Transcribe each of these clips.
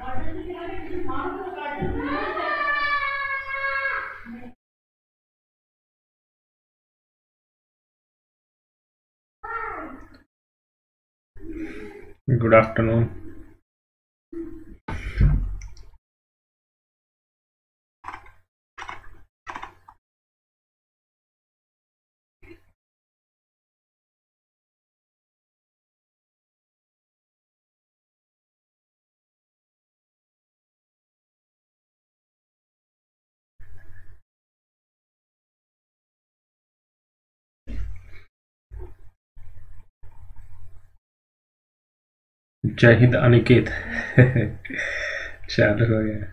Good afternoon. जय हिंद अनिकेत। चालू हो गया।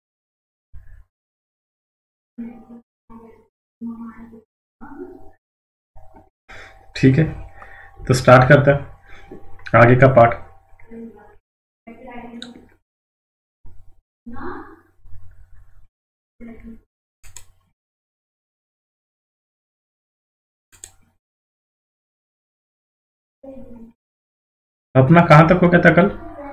ठीक है, तो स्टार्ट करते हैं आगे का पार्ट। अपना कहां तक हो गया था कल?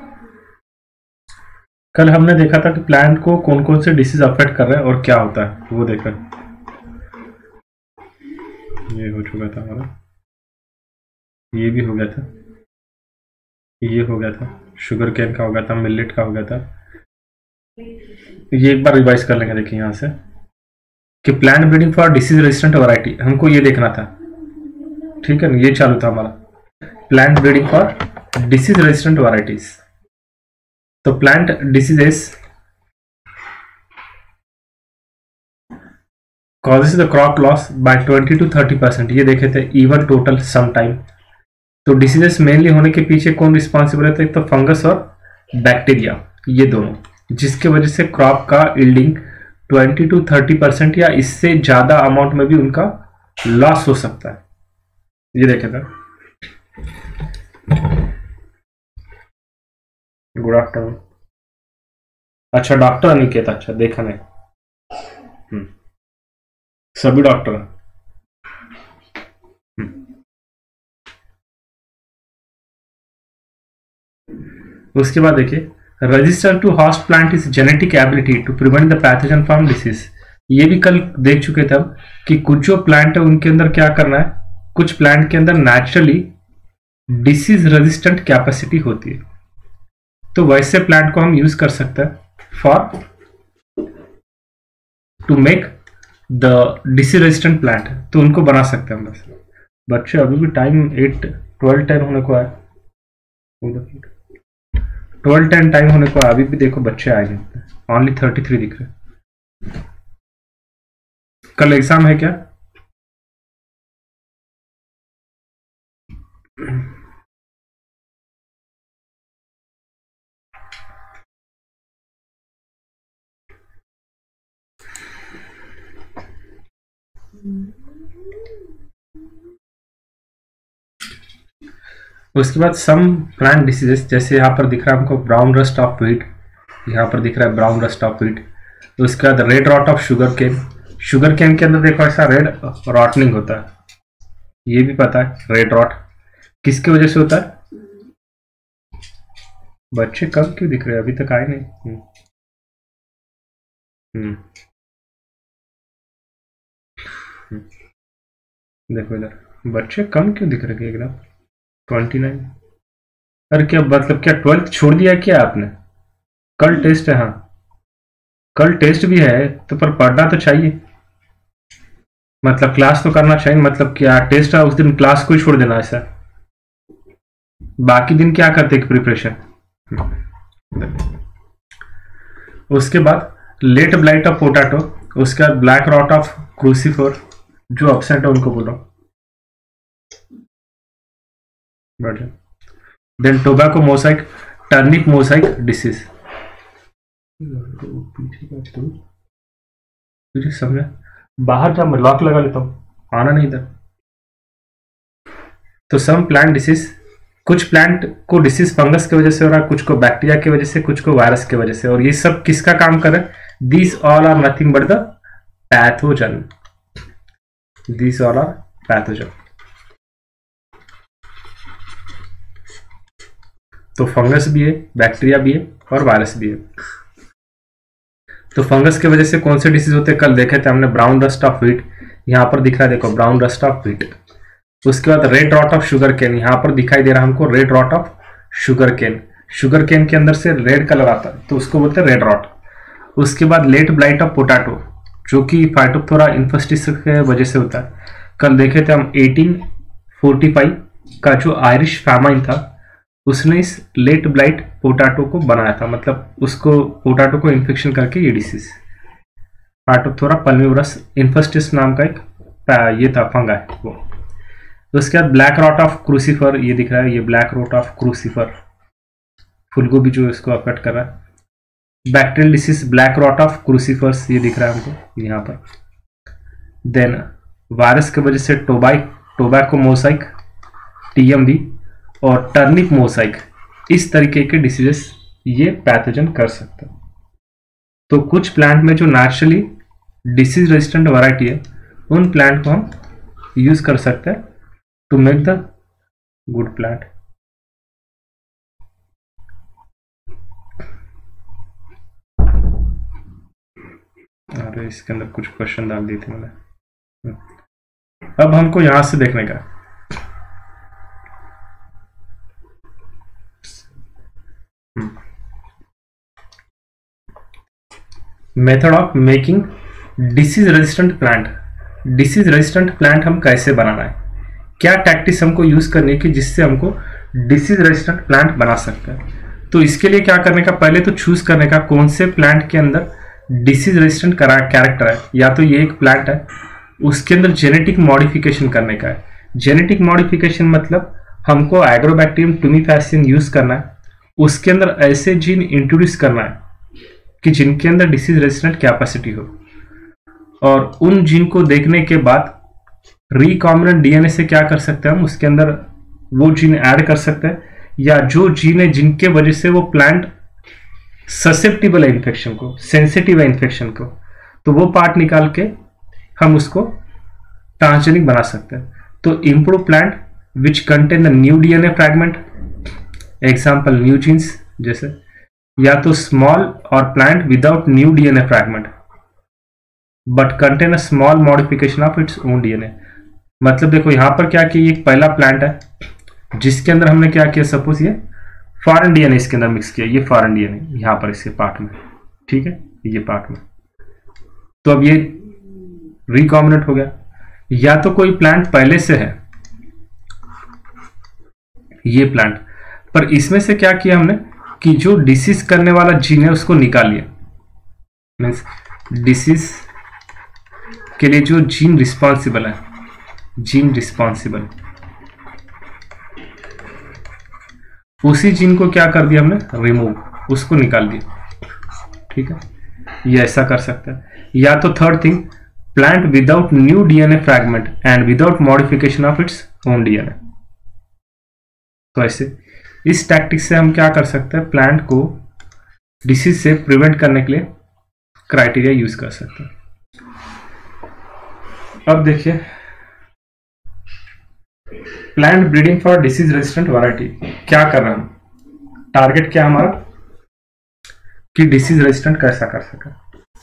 कल हमने देखा था कि प्लांट को कौन कौन से डिसीज अफेक्ट कर रहे हैं और क्या होता है वो देखा। ये हो चुका था हमारा, ये भी हो गया था, ये हो गया था, शुगर केन का हो गया था, मिलेट का हो गया था। ये एक बार रिवाइज कर लेंगे। देखिए यहाँ से कि plant breeding for disease resistant variety, हमको ये देखना था। ठीक है ना, ये चालू था हमारा plant breeding for disease resistant varieties. तो plant diseases causes the crop loss by 20 to 30%, ये देखे थे इवन टोटल सम टाइम। तो डिसीजेस मेनली होने के पीछे कौन रिस्पॉन्सिबल है? तो एक तो फंगस और बैक्टीरिया, ये दोनों, जिसके वजह से क्रॉप का यील्डिंग 20 to 30% या इससे ज्यादा अमाउंट में भी उनका लॉस हो सकता है। ये देखे था। Good afternoon. अच्छा, डॉक्टर अनिकेत, अच्छा देखा नहीं। सभी डॉक्टर हैं। उसके बाद देखिए, register to host plant is genetic ability to prevent the pathogen from disease. ये भी कल देख चुके थे हम कि कुछ जो प्लांट है उनके अंदर क्या करना है, कुछ प्लांट के अंदर नेचुरली डिसीज रेजिस्टेंट कैपेसिटी होती है, तो वैसे प्लांट को हम यूज कर सकते हैं for to make the disease resistant plant, तो उनको बना सकते हैं हम। बस बच्चे अभी भी टाइम 12:10 होने को है, 12:10 टाइम होने को है, अभी भी देखो बच्चे आएंगे, ओनली 33 दिख रहे। कल एग्जाम है क्या? उसके बाद सम प्लांट डिसीजेस, जैसे यहाँ पर दिख रहा है हमको ब्राउन रस्ट ऑफ व्हीट, यहाँ पर दिख रहा है ब्राउन रस्ट ऑफ व्हीट। तो उसके बाद red rot of sugarcane, sugarcane के अंदर देखो ऐसा रेड रॉटनिंग होता है, ये भी पता है। रेड रॉट किसकी वजह से होता है? बच्चे कब क्यों दिख रहे हैं, अभी तक आए नहीं। देखो इधर बच्चे कम क्यों दिख रहे हैं एकदम, 29। अरे क्या मतलब, क्या 12th छोड़ दिया क्या आपने? कल टेस्ट है। हाँ कल टेस्ट भी है, तो पर पढ़ना तो चाहिए, मतलब क्लास तो करना चाहिए। मतलब क्या टेस्ट है उस दिन क्लास को ही छोड़ देना ऐसा? बाकी दिन क्या करते हैं प्रिपरेशन। उसके बाद लेट ब्लाइट ऑफ पोटैटो, उसके बाद ब्लैक रॉट ऑफ क्रूसीफोर, जो अपसेंट है उनको बोलो। Then tobacco mosaic, turnip mosaic disease. तुझे समझा? बाहर जा, मैं लॉक लगा लेता हूँ, आना नहीं इधर। तो सम प्लांट डिसीज, कुछ प्लांट को डिसीज फंगस की वजह से हो रहा है, कुछ को बैक्टीरिया की वजह से, कुछ को वायरस की वजह से, और ये सब किसका काम कर रहे हैं? These all are nothing but the pathogen, these all are pathogen. तो फंगस भी है, बैक्टीरिया भी है और वायरस भी है। तो फंगस की वजह से कौन से डिसीज होते हैं, कल देखे थे हमने ब्राउन रस्ट ऑफ व्हीट, यहाँ पर दिख रहा है देखो ब्राउन रस्ट ऑफ व्हीट। उसके बाद red rot of sugarcane, यहाँ पर दिखाई दे रहा है हमको red rot of sugarcane. Sugarcane के अंदर से रेड कलर आता है तो उसको बोलते हैं रेड रॉट। उसके बाद लेट ब्लाइट ऑफ पोटैटो, जो कि फाइटोप्थोरा इन्फेस्टिस के वजह से होता है। कल देखे थे हम 1845 का जो आयरिश फैमाइन था, उसने इस लेट ब्लाइट पोटैटो को बनाया था, मतलब उसको पोटैटो को इन्फेक्शन करके ये डिसीज फाइटोप्थोरा पल्मिवरस इन्फेस्टिस नाम का एक ये था फंगा है वो। उसके बाद ब्लैक रॉट ऑफ क्रूसीफर, ये दिख रहा है, ये ब्लैक रॉट ऑफ क्रूसीफर, फूलगोभी जो इसको अफेक्ट कर रहा है। Bacterial disease black rot of crucifers, ये दिख रहा है हमको यहाँ पर। देन वायरस की वजह से टोबैको मोसाइक, TMD और टर्निप मोसाइक, इस तरीके के डिसीजेस ये पैथोजन कर सकते हैं। तो कुछ प्लांट में जो नेचुरली डिसीज रेजिस्टेंट वैरायटी है, उन प्लांट को हम यूज कर सकते हैं to make the good plant. अरे इसके अंदर कुछ क्वेश्चन डाल दिए थे मैंने। अब हमको यहां से देखने का, method of making disease resistant plant. Disease resistant plant हम कैसे बनाना है, क्या टैक्टिक्स हमको यूज करनी की जिससे हमको डिसीज रेजिस्टेंट प्लांट बना सकते हैं। तो इसके लिए क्या करने का, पहले तो चूज करने का कौन से प्लांट के अंदर डिसीज रेजिस्टेंट कैरेक्टर है। या तो ये एक प्लांट है, उसके अंदर जेनेटिक मॉडिफिकेशन करने का है। जेनेटिक मॉडिफिकेशन मतलब हमको एग्रोबैक्टीरियम टुमिफैसियन यूज करना है, उसके अंदर ऐसे जीन इंट्रोड्यूस करना है कि जिनके अंदर डिसीज रेजिस्टेंट कैपेसिटी हो, और उन जीन को देखने के बाद रिकॉम्बिनेंट DNA से क्या कर सकते हैं हम, उसके अंदर वो जीन ऐड कर सकते हैं, या जो जीन है जिनके वजह से वो प्लांट ससेप्टिबल है इन्फेक्शन को, सेंसिटिव है इन्फेक्शन को, तो वो पार्ट निकाल के हम उसको ट्रांसजेनिक बना सकते हैं। तो improve plant which contain the new DNA fragment, example new genes जैसे, या तो स्मॉल और plant without new DNA fragment but contain a small modification of its own DNA। मतलब देखो यहाँ पर क्या किया, एक पहला प्लांट है जिसके अंदर हमने क्या किया, सपोज ये फॉरेन DNA इसके अंदर मिक्स किया, ये फॉरेन DNA यहाँ पर इसके पार्ट में, ठीक है, ये पार्ट में, तो अब ये रिकॉम्बिनेंट हो गया। या तो कोई प्लांट पहले से है, ये प्लांट, पर इसमें से क्या किया हमने कि जो डिसीज करने वाला जीन है उसको निकाल लिया, मीन्स डिसीज के लिए जो जीन रिस्पॉन्सिबल है, जीन रिस्पॉन्सिबल, उसी जीन को क्या कर दिया हमने, रिमूव, उसको निकाल दिया, ठीक है, ये ऐसा कर सकते हैं। या तो third thing, plant without new DNA fragment and without modification of its own DNA। तो ऐसे इस टैक्टिक से हम क्या कर सकते हैं, प्लांट को डिसीज से प्रिवेंट करने के लिए क्राइटेरिया यूज कर सकते हैं। अब देखिए plant breeding for disease resistant variety, क्या कर रहे हैं, टारगेट क्या हमारा कि डिसीज रेजिस्टेंट कैसा कर सके।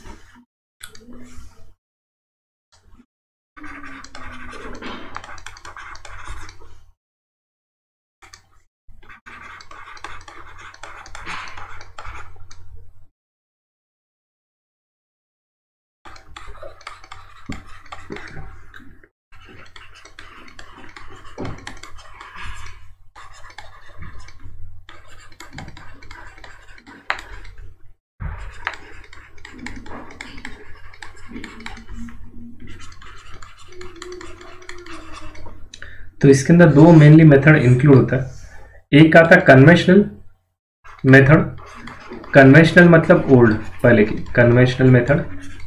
तो इसके अंदर दो मेनली मेथड इंक्लूड होता है। एक आता है कन्वेंशनल मेथड, कन्वेंशनल मतलब ओल्ड पहले की कन्वेंशनल मेथड,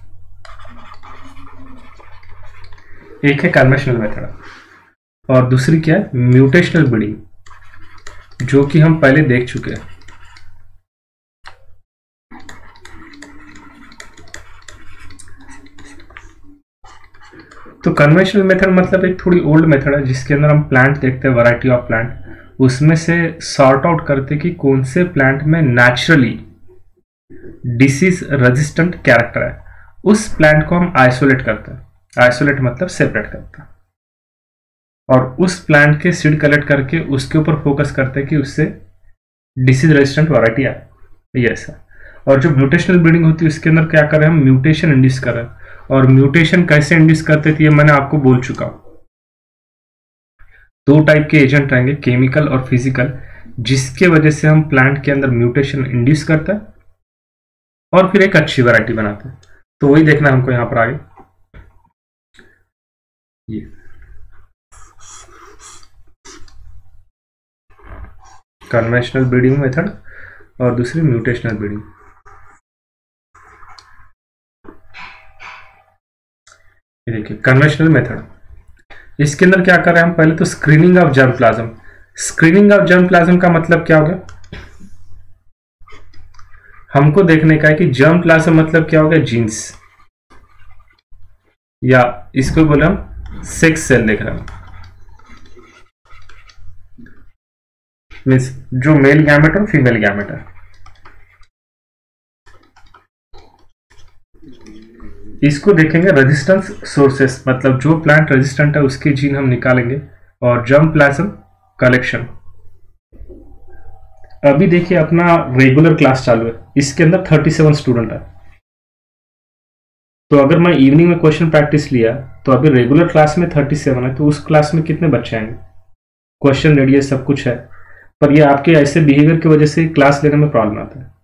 एक है कन्वेंशनल मेथड, और दूसरी क्या है, म्यूटेशनल ब्रीडिंग, जो कि हम पहले देख चुके हैं। तो कन्वेंशनल मेथड मतलब एक थोड़ी ओल्ड मेथड है, जिसके अंदर हम प्लांट देखते हैं, वैरायटी ऑफ प्लांट, उसमें से सॉर्ट आउट करते कि कौन से प्लांट में नेचुरली डिसीज रेजिस्टेंट कैरेक्टर है, उस प्लांट को हम आइसोलेट करते हैं। आइसोलेट मतलब सेपरेट करते हैं, और उस प्लांट के सीड कलेक्ट करके उसके ऊपर फोकस करते हैं कि उससे डिसीज रेजिस्टेंट वैरायटी आए। ये ऐसा। और जो म्यूटेशनल ब्रीडिंग होती है उसके अंदर क्या कर रहे हैं हम, म्यूटेशन इंड्यूस कर रहे हैं। और म्यूटेशन कैसे इंड्यूस करते थे ये मैंने आपको बोल चुका हूं। दो टाइप के एजेंट रहेंगे, केमिकल और फिजिकल, जिसके वजह से हम प्लांट के अंदर म्यूटेशन इंड्यूस करते हैं और फिर एक अच्छी वैरायटी बनाते हैं। तो वही देखना हमको यहां पर आगे। ये कन्वेंशनल ब्रीडिंग मेथड और दूसरी म्यूटेशनल ब्रीडिंग। ये देखिए कन्वेंशनल मेथड, इसके अंदर क्या कर रहे हैं हम, पहले तो screening of germplasm. Screening of germplasm का मतलब क्या होगा, हमको देखने का है कि जर्म प्लाज्म मतलब क्या होगा, जीन्स, या इसको बोले हम सेक्स सेल देख रहे हैं, मीन्स जो मेल गैमेट और फीमेल गैमेट है। इसको देखेंगे रेजिस्टेंस सोर्सेस, मतलब जो प्लांट रेजिस्टेंट है उसके जीन हम निकालेंगे। और जर्म प्लाज्म कलेक्शन, अभी देखिए अपना रेगुलर क्लास चालू है, इसके अंदर 37 स्टूडेंट है। तो अगर मैं इवनिंग में क्वेश्चन प्रैक्टिस लिया तो अभी रेगुलर क्लास में 37 है, तो उस क्लास में कितने बच्चे आएंगे, क्वेश्चन रेडी है, सब कुछ है, पर ये आपके ऐसे बिहेवियर की वजह से क्लास लेने में प्रॉब्लम आता है।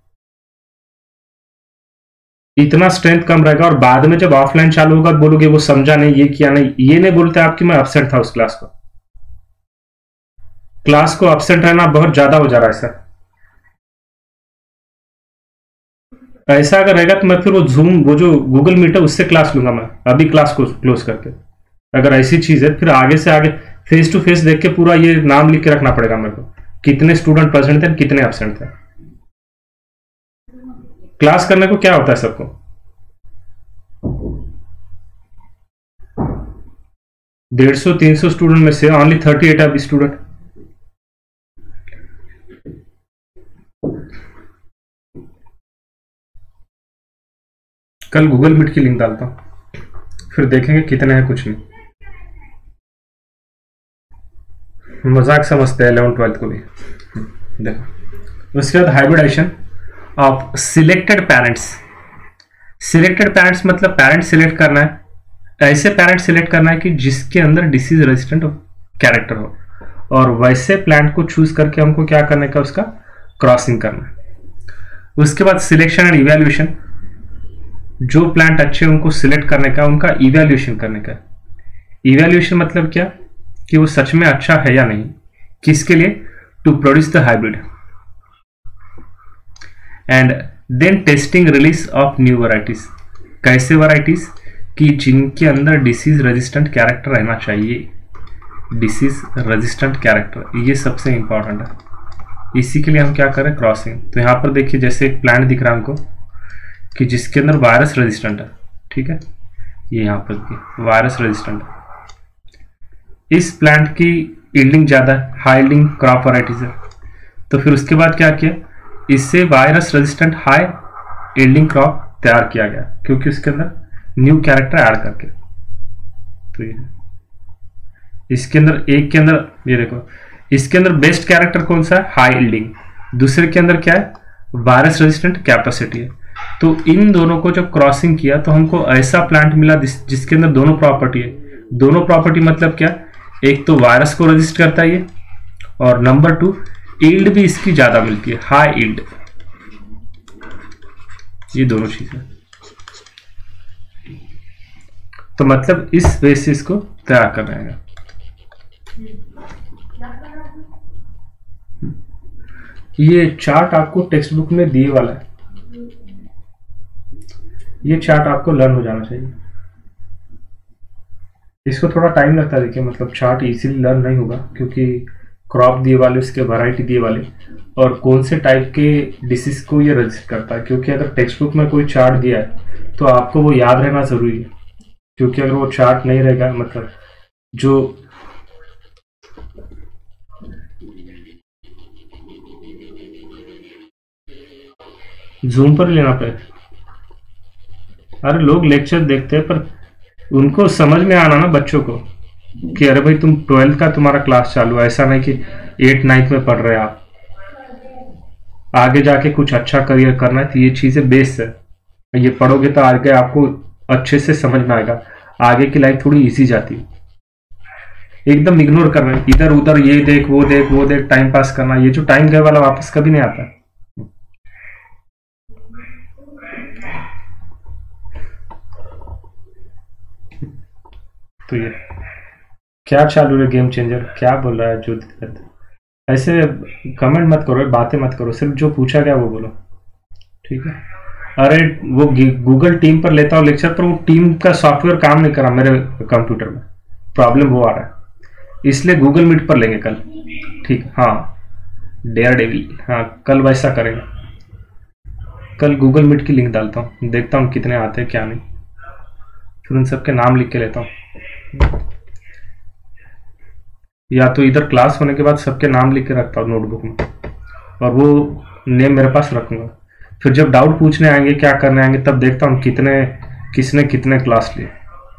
इतना स्ट्रेंथ कम रहेगा और बाद में जब ऑफलाइन चालू होगा बोलोगे वो समझा नहीं, ये किया नहीं, ये नहीं बोलते आप कि मैं एब्सेंट था उस क्लास को। क्लास को एब्सेंट रहना बहुत ज्यादा हो जा रहा है सर। ऐसा अगर रहेगा तो मैं फिर वो जूम, वो जो गूगल मीट है उससे क्लास लूंगा मैं, अभी क्लास को क्लोज करके। अगर ऐसी चीज है फिर आगे से आगे फेस टू फेस देख के पूरा ये नाम लिख के रखना पड़ेगा मेरे को, कितने स्टूडेंट प्रेजेंट थे, कितने एब्सेंट थे। क्लास करने को क्या होता है सबको, डेढ़ सौ 300 स्टूडेंट में से ओनली 38 है स्टूडेंट। कल गूगल मीट की लिंक डालता हूं, फिर देखेंगे कितने हैं, कुछ नहीं, मजाक समझते हैं 11th-12th को भी। देखो उसके बाद hybridisation of selected parents. Selected parents मतलब पेरेंट सिलेक्ट करना है, ऐसे पेरेंट सिलेक्ट करना है कि जिसके अंदर डिसीज रेजिस्टेंट कैरेक्टर हो, और वैसे प्लांट को चूज करके हमको क्या करने का, उसका क्रॉसिंग करना है। उसके बाद सिलेक्शन एंड इवैल्यूएशन, जो प्लांट अच्छे उनको सिलेक्ट करने का, उनका इवैल्यूएशन करने का। इवैल्यूएशन मतलब क्या, कि वो सच में अच्छा है या नहीं, किसके लिए, to produce the hybrid. And then testing release of new varieties. कैसे वैरायटीज, कि जिनके अंदर डिसीज रेजिस्टेंट कैरेक्टर रहना चाहिए, डिसीज रेजिस्टेंट कैरेक्टर, ये सबसे इंपॉर्टेंट है। इसी के लिए हम क्या करें, क्रॉसिंग। तो यहां पर देखिए जैसे एक प्लांट दिख रहा है हमको कि जिसके अंदर वायरस रेजिस्टेंट है, ठीक है, ये यहां पर देखिए वायरस रेजिस्टेंट है। इस प्लांट की यील्डिंग ज्यादा है, हाई यील्डिंग क्रॉप वैरायटीज है। तो फिर उसके बाद क्या किया, इससे virus resistant high yielding crop तैयार किया गया, क्योंकि उसके अंदर न्यू कैरेक्टर ऐड करके। तो ये इसके अंदर, एक के अंदर ये देखो, इसके अंदर बेस्ट कैरेक्टर कौन सा है, हाई यील्डिंग, दूसरे के अंदर क्या है, वायरस रेजिस्टेंट कैपेसिटी है। तो इन दोनों को जब क्रॉसिंग किया तो हमको ऐसा प्लांट मिला जिसके अंदर दोनों प्रॉपर्टी है। दोनों प्रॉपर्टी मतलब क्या, एक तो वायरस को रेजिस्ट करता है ये, और नंबर 2 यील्ड भी इसकी ज्यादा मिलती है, हाई यील्ड। ये दोनों चीजें, तो मतलब इस बेसिस को तैयार करना है। ये चार्ट आपको टेक्स्ट बुक में दिए वाला है, ये चार्ट आपको लर्न हो जाना चाहिए। इसको थोड़ा टाइम लगता है, देखिए मतलब चार्ट इजीली लर्न नहीं होगा, क्योंकि क्रॉप दिए वाले, उसके वैरायटी दिए वाले, और कौन से टाइप के डिसीज को ये रजिस्ट करता है। क्योंकि अगर टेक्स्ट बुक में कोई चार्ट दिया है तो आपको वो याद रहना जरूरी है, क्योंकि अगर वो चार्ट नहीं रहेगा, मतलब जो जूम पर लेना पड़े। अरे लोग लेक्चर देखते हैं पर उनको समझ में आना ना बच्चों को कि अरे भाई तुम 12th का तुम्हारा क्लास चालू है, ऐसा नहीं कि 8th 9th में पढ़ रहे हैं आप, आगे जाके कुछ अच्छा करियर करना है तो ये चीजें बेस है, ये पढ़ोगे तो आगे आपको अच्छे से समझ में आएगा, आगे की लाइफ थोड़ी इजी जाती है। एकदम इग्नोर करना है, इधर उधर ये देख वो देख वो देख, टाइम पास करना, ये जो टाइम गए वाला वापस कभी नहीं आता। तो ये क्या चालू है गेम चेंजर, क्या बोल रहा है जो ऐसे कमेंट मत करो, बातें मत करो, सिर्फ जो पूछा गया वो बोलो, ठीक है। अरे वो गूगल टीम पर लेता हूँ लेक्चर, पर वो टीम का सॉफ्टवेयर काम नहीं करा मेरे कंप्यूटर में, प्रॉब्लम वो आ रहा है, इसलिए गूगल मीट पर लेंगे कल, ठीक। हाँ डेयर डेविल, हाँ कल वैसा करेंगे, कल गूगल मीट की लिंक डालता हूँ, देखता हूँ कितने आते हैं क्या नहीं, फिर उन सबके नाम लिख के लेता हूँ, या तो इधर क्लास होने के बाद सबके नाम लिख के रखता हूँ नोटबुक में, और वो नेम मेरे पास रखूंगा, फिर जब डाउट पूछने आएंगे क्या करने आएंगे तब देखता हूँ किसने कितने क्लास लिए।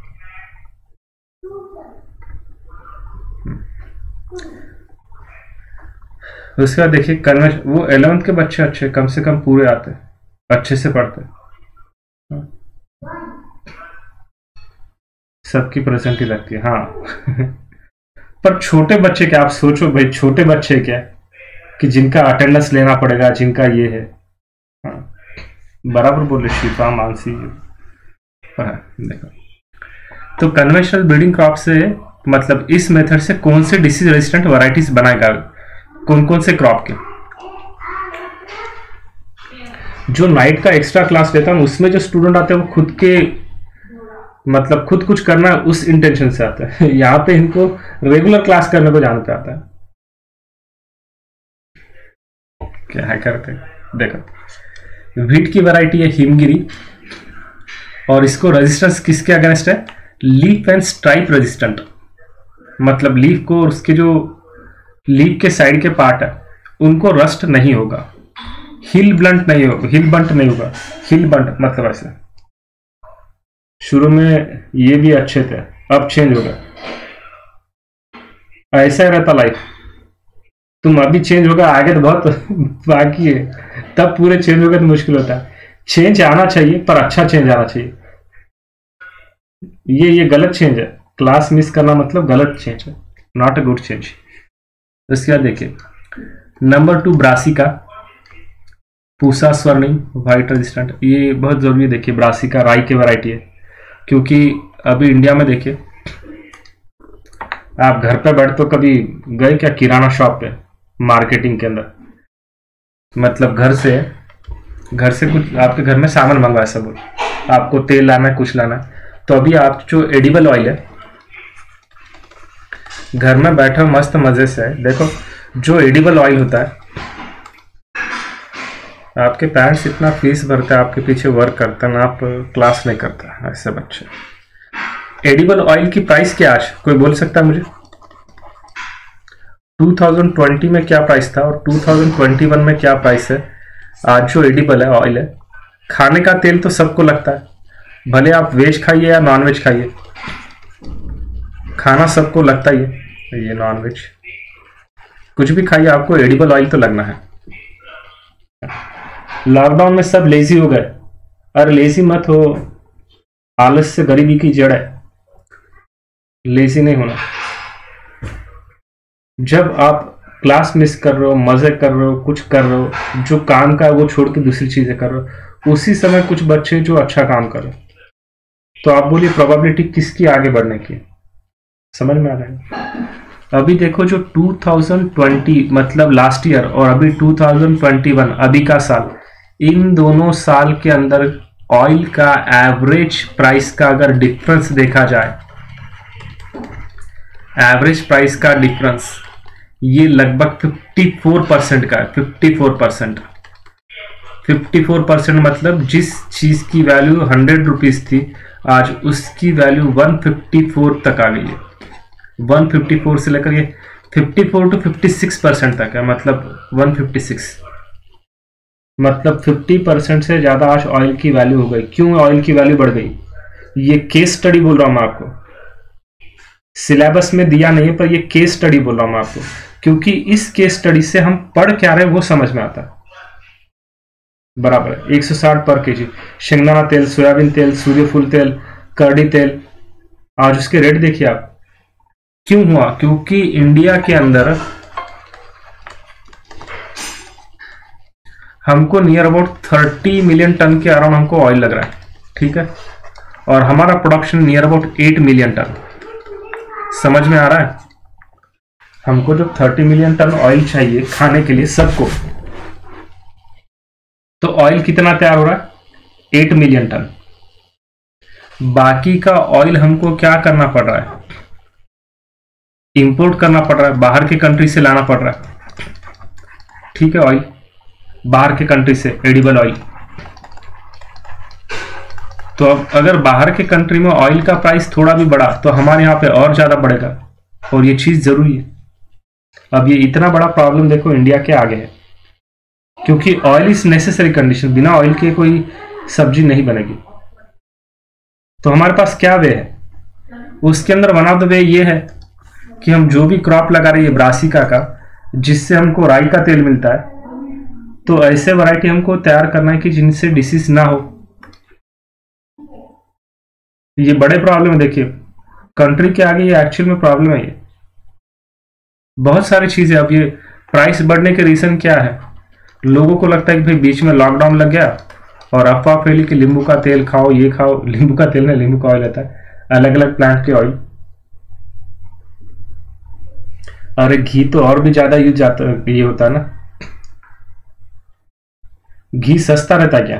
उसके बाद देखिए कन्वेंशन, वो 11th के बच्चे अच्छे कम से कम पूरे आते, अच्छे से पढ़ते, सबकी प्रेजेंट ही लगती है। हाँ पर छोटे बच्चे क्या, आप सोचो भाई छोटे बच्चे क्या कि जिनका अटेंडेंस लेना पड़ेगा, जिनका ये है। हाँ बराबर बोले शिफा मानसी। हाँ देखो, तो कन्वेंशनल ब्रीडिंग क्रॉप से मतलब इस मेथड से कौन से डिसीज रेजिस्टेंट वैरायटीज बनाएगा, कौन कौन से क्रॉप के। जो नाइट का एक्स्ट्रा क्लास लेता हूँ उसमें जो स्टूडेंट आते हैं वो खुद के मतलब खुद कुछ करना उस इंटेंशन से आता है, यहाँ पे इनको रेगुलर क्लास करने को जाना पे आता है। क्या है करते देखो, व्हीट की वैरायटी है हिमगिरी, और इसको रेजिस्टेंस किसके अगेंस्ट है, लीफ एंड स्ट्राइप रेजिस्टेंट, मतलब लीफ को और उसके जो लीफ के साइड के पार्ट है उनको रस्ट नहीं होगा, हिल ब्लंट नहीं होगा, हिल बंट नहीं होगा, हिल बंट मतलब ऐसे। शुरू में ये भी अच्छे थे, अब चेंज हो गया, ऐसा ही रहता लाइफ, तुम अभी चेंज होगा आगे तो बहुत बाकी है, तब पूरे चेंज होगा तो मुश्किल होता है। चेंज आना चाहिए पर अच्छा चेंज आना चाहिए, ये गलत चेंज है, क्लास मिस करना मतलब गलत चेंज है, नॉट अ गुड चेंज। इसके बाद देखिए नंबर 2 ब्रासिका, पूसा स्वर्णिम व्हाइट रेजिस्टेंट, ये बहुत जरूरी है। देखिए ब्रासिका राई की वैरायटी है, क्योंकि अभी इंडिया में देखिए आप घर पे बैठ तो कभी गए क्या किराना शॉप पे मार्केटिंग के अंदर, मतलब घर से कुछ आपके घर में सामान मंगवा सब, आपको तेल लाना है कुछ लाना है, तो अभी आप जो एडिबल ऑयल है घर में बैठे मस्त मजे से है। देखो जो एडिबल ऑयल होता है, आपके पेरेंट्स इतना फीस भरते हैं आपके पीछे वर्क करते हैं, आप क्लास नहीं करता ऐसे बच्चे। एडिबल ऑयल की प्राइस क्या आज कोई बोल सकता है मुझे, 2020 में क्या प्राइस था और 2021 में क्या प्राइस है। आज जो एडिबल है ऑयल है, खाने का तेल तो सबको लगता है, भले आप वेज खाइए या नॉन वेज खाइए, खाना सबको लगता ही है, ये नॉन वेज कुछ भी खाइए आपको एडिबल ऑयल तो लगना है। लॉकडाउन में सब लेजी हो गए, अरे लेजी मत हो, आलस से गरीबी की जड़ है, लेजी नहीं होना। जब आप क्लास मिस कर रहे हो, मजे कर रहे हो, कुछ कर रहे हो, जो काम का है वो छोड़ के दूसरी चीजें कर रहे हो, उसी समय कुछ बच्चे जो अच्छा काम कर रहे हो, तो आप बोलिए प्रोबेबिलिटी किसकी आगे बढ़ने की, समझ में आ रहा है। अभी देखो जो 2020 मतलब लास्ट ईयर और अभी 2021 अभी का साल, इन दोनों साल के अंदर ऑयल का एवरेज प्राइस का अगर डिफरेंस देखा जाए, एवरेज प्राइस का डिफरेंस ये लगभग 54% का है। 54% मतलब जिस चीज की वैल्यू 100 रुपीज थी आज उसकी वैल्यू 154 तक आ गई है। 154 से लेकर ये 54 to 56% तक है, मतलब 156। मतलब 50% से ज्यादा आज ऑयल की वैल्यू हो गई। क्यों ऑयल की वैल्यू बढ़ गई? ये केस स्टडी बोल रहा हूं मैं आपको, सिलेबस में दिया नहीं है, पर ये केस स्टडी बोल रहा हूं मैं आपको, क्योंकि इस केस स्टडी से हम पढ़ क्या रहे वो समझ में आता है। बराबर है 160 पर केजी शेंगदाना तेल, सोयाबीन तेल, सूर्यफूल तेल, करडी तेल, आज उसके रेट देखिए आप। क्यों हुआ? क्योंकि इंडिया के अंदर हमको नियर अबाउट 30 मिलियन टन के अराउंड हमको ऑयल लग रहा है, ठीक है, और हमारा production near about 8 million ton. समझ में आ रहा है? हमको जो 30 मिलियन टन ऑयल चाहिए खाने के लिए सबको, तो ऑयल कितना तैयार हो रहा है? 8 मिलियन टन। बाकी का ऑयल हमको क्या करना पड़ रहा है? इंपोर्ट करना पड़ रहा है, बाहर के कंट्री से लाना पड़ रहा है, ठीक है, ऑयल बाहर के कंट्री से, एडिबल ऑयल। तो अब अगर बाहर के कंट्री में ऑयल का प्राइस थोड़ा भी बढ़ा तो हमारे यहाँ पे और ज्यादा बढ़ेगा, और ये चीज जरूरी है। अब ये इतना बड़ा प्रॉब्लम देखो इंडिया के आगे है, क्योंकि ऑयल इज नेसेसरी कंडीशन, बिना ऑयल के कोई सब्जी नहीं बनेगी। तो हमारे पास क्या वे है? उसके अंदर वन ऑफ द वे ये है कि हम जो भी क्रॉप लगा रहे हैं ब्रासिका का, जिससे हमको राई का तेल मिलता है, तो ऐसे वैरायटी हमको तैयार करना है कि जिनसे डिसीज ना हो। ये बड़े प्रॉब्लम है, देखिए कंट्री के आगे ये एक्चुअल में प्रॉब्लम है। ये बहुत सारी चीजें। अब ये प्राइस बढ़ने के रीजन क्या है? लोगों को लगता है कि भाई बीच में लॉकडाउन लग गया और अफवाह फैली कि नींबू का तेल खाओ, ये खाओ, नींबू का तेल नहीं, नींबू का ऑयल रहता है, अलग अलग प्लांट के ऑयल। अरे घी तो और भी ज्यादा यूज जाता ये होता है ना, घी सस्ता रहता क्या?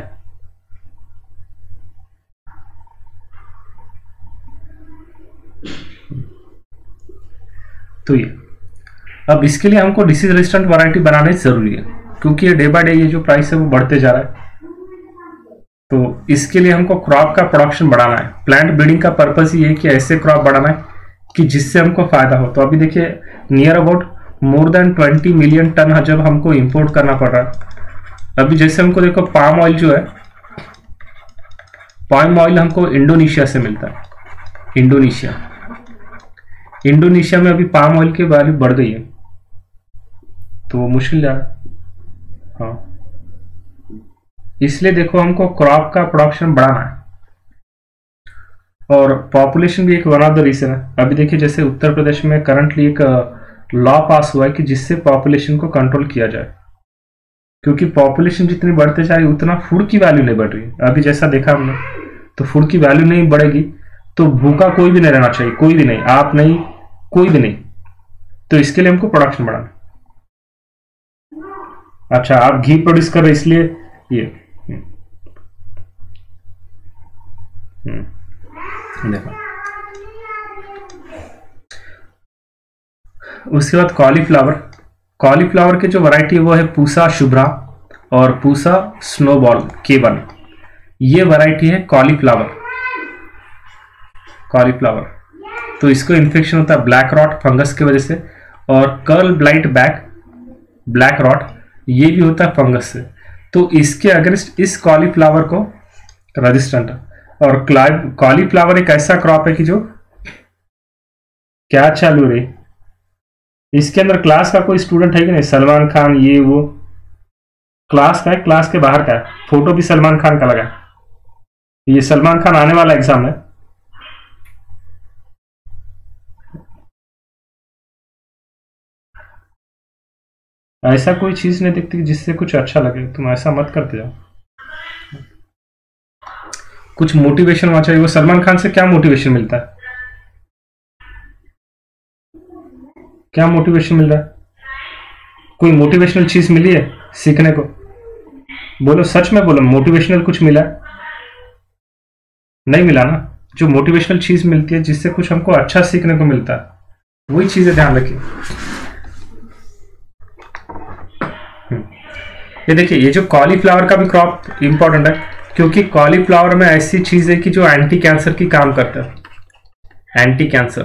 तो ये अब इसके लिए हमको डिसीज रेजिस्टेंट वैरायटी बनाना जरूरी है, क्योंकि ये डे बाय डे ये जो प्राइस है वो बढ़ते जा रहा है। तो इसके लिए हमको क्रॉप का प्रोडक्शन बढ़ाना है। प्लांट ब्रीडिंग का पर्पस ये है कि ऐसे क्रॉप बढ़ाना है कि जिससे हमको फायदा हो। तो अभी देखिए near about more than 20 million ton जब हमको इंपोर्ट करना पड़ रहा है। अभी जैसे हमको देखो पाम ऑयल जो है, पाम ऑयल हमको इंडोनेशिया से मिलता है। इंडोनेशिया में अभी पाम ऑयल की वैल्यू बढ़ गई है, तो वो मुश्किल जा रहा है। हाँ, इसलिए देखो हमको क्रॉप का प्रोडक्शन बढ़ाना है, और पॉपुलेशन भी एक वन ऑफ द रीजन है। अभी देखिए जैसे उत्तर प्रदेश में करंटली एक लॉ पास हुआ है कि जिससे पॉपुलेशन को कंट्रोल किया जाए, क्योंकि पॉपुलेशन जितनी बढ़ते जा रही है उतना फूड की वैल्यू नहीं बढ़ रही है। अभी जैसा देखा हमने, तो फूड की वैल्यू नहीं बढ़ेगी तो भूखा कोई भी नहीं रहना चाहिए, कोई भी नहीं, आप नहीं, कोई भी नहीं। तो इसके लिए हमको प्रोडक्शन बढ़ाना। अच्छा, आप घी प्रोड्यूस कर रहे इसलिए ये देखो। उसके बाद कॉलीफ्लावर के जो वैरायटी है वो है पूसा शुभ्रा और पूसा स्नोबॉल K1। ये वैरायटी है कॉलीफ्लावर। तो इसको इन्फेक्शन होता है ब्लैक रॉट फंगस की वजह से, और कर्ल ब्लाइट ब्लैक रॉट ये भी होता है फंगस से। तो इसके अगेंस्ट इस कॉलीफ्लावर को रेजिस्टेंट है। और कॉलीफ्लावर एक ऐसा क्रॉप है कि जो क्या चालू रही, इसके अंदर क्लास का कोई स्टूडेंट है कि नहीं? सलमान खान ये वो क्लास का है, क्लास के बाहर का है, फोटो भी सलमान खान का लगा है। ये सलमान खान आने वाला एग्जाम है। ऐसा कोई चीज नहीं दिखती जिससे कुछ अच्छा लगे, तुम ऐसा मत करते जाओ। कुछ मोटिवेशन होना चाहिए। वो सलमान खान से क्या मोटिवेशन मिलता है? क्या मोटिवेशन मिल रहा है? कोई मोटिवेशनल चीज मिली है सीखने को? बोलो, सच में बोलो, मोटिवेशनल कुछ मिला है? नहीं मिला ना। जो मोटिवेशनल चीज मिलती है जिससे कुछ हमको अच्छा सीखने को मिलता है, वही चीजें ध्यान रखिए। ये देखिए, ये जो कॉलीफ्लावर का भी क्रॉप इंपॉर्टेंट है, क्योंकि कॉलीफ्लावर में ऐसी चीज है कि जो एंटी कैंसर की काम करता है, एंटी कैंसर।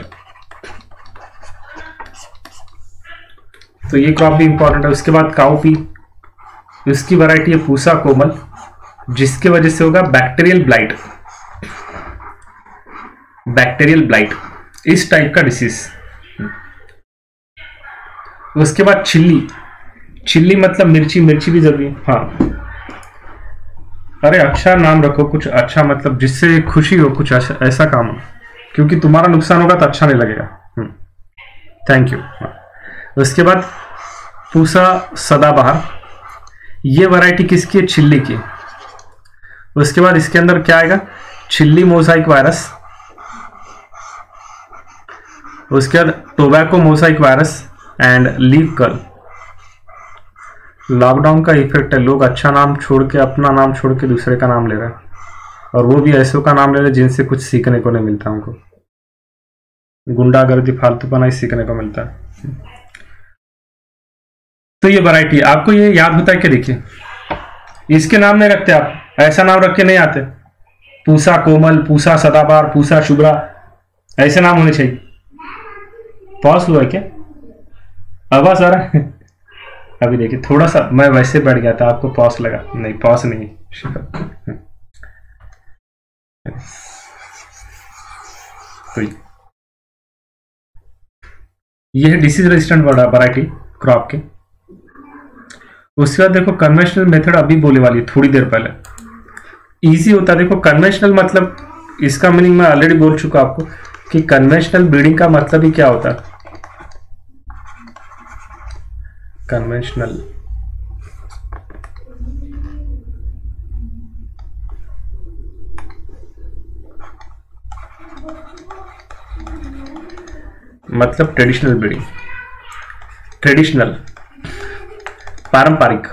तो ये क्रॉप भी इंपॉर्टेंट है। उसके बाद काउपी, उसकी वैरायटी है पूसा कोमल, जिसके वजह से होगा बैक्टीरियल ब्लाइट, बैक्टीरियल ब्लाइट, इस टाइप का डिसीज। उसके बाद चिल्ली, चिल्ली मतलब मिर्ची, मिर्ची भी जरूरी है। हाँ, अरे अच्छा नाम रखो, कुछ अच्छा मतलब जिससे खुशी हो, कुछ ऐसा काम हो, क्योंकि तुम्हारा नुकसान होगा तो अच्छा नहीं लगेगा। Thank you. उसके बाद पूसा सदाबहार, ये वैरायटी किसकी है? चिल्ली की। उसके बाद इसके अंदर क्या आएगा? चिल्ली मोजाइक वायरस, उसके बाद tobacco mosaic virus and leave curl. Lockdown का इफेक्ट है, लोग अच्छा नाम छोड़ के, अपना नाम छोड़ के दूसरे का नाम ले रहे हैं, और वो भी ऐसों का नाम ले रहे हैं जिनसे कुछ सीखने को नहीं मिलता। हमको गुंडागर्दी फालतूपना ही सीखने को मिलता है। तो ये वैरायटी आपको ये याद होता है कि देखिए, इसके नाम नहीं रखते आप, ऐसा नाम रख के नहीं आते। पूसा कोमल, पूसा सदाबहार, पूसा शुभ्रा, ऐसे नाम होने चाहिए। पॉज हुआ है क्या? आवाज आ रहा है? अभी देखिए, थोड़ा सा मैं वैसे बैठ गया था, आपको पॉज लगा? नहीं, पॉज नहीं। तो ये है डिसीज रेजिस्टेंट वैरायटी क्रॉप के। उसके बाद देखो कन्वेंशनल मेथड, अभी बोले वाली थोड़ी देर पहले। इजी होता है। देखो कन्वेंशनल मतलब, इसका मीनिंग मैं ऑलरेडी बोल चुका आपको कि कन्वेंशनल ब्रीडिंग का मतलब ही क्या होता है। कन्वेंशनल मतलब ट्रेडिशनल ब्रीडिंग, ट्रेडिशनल पारंपरिक।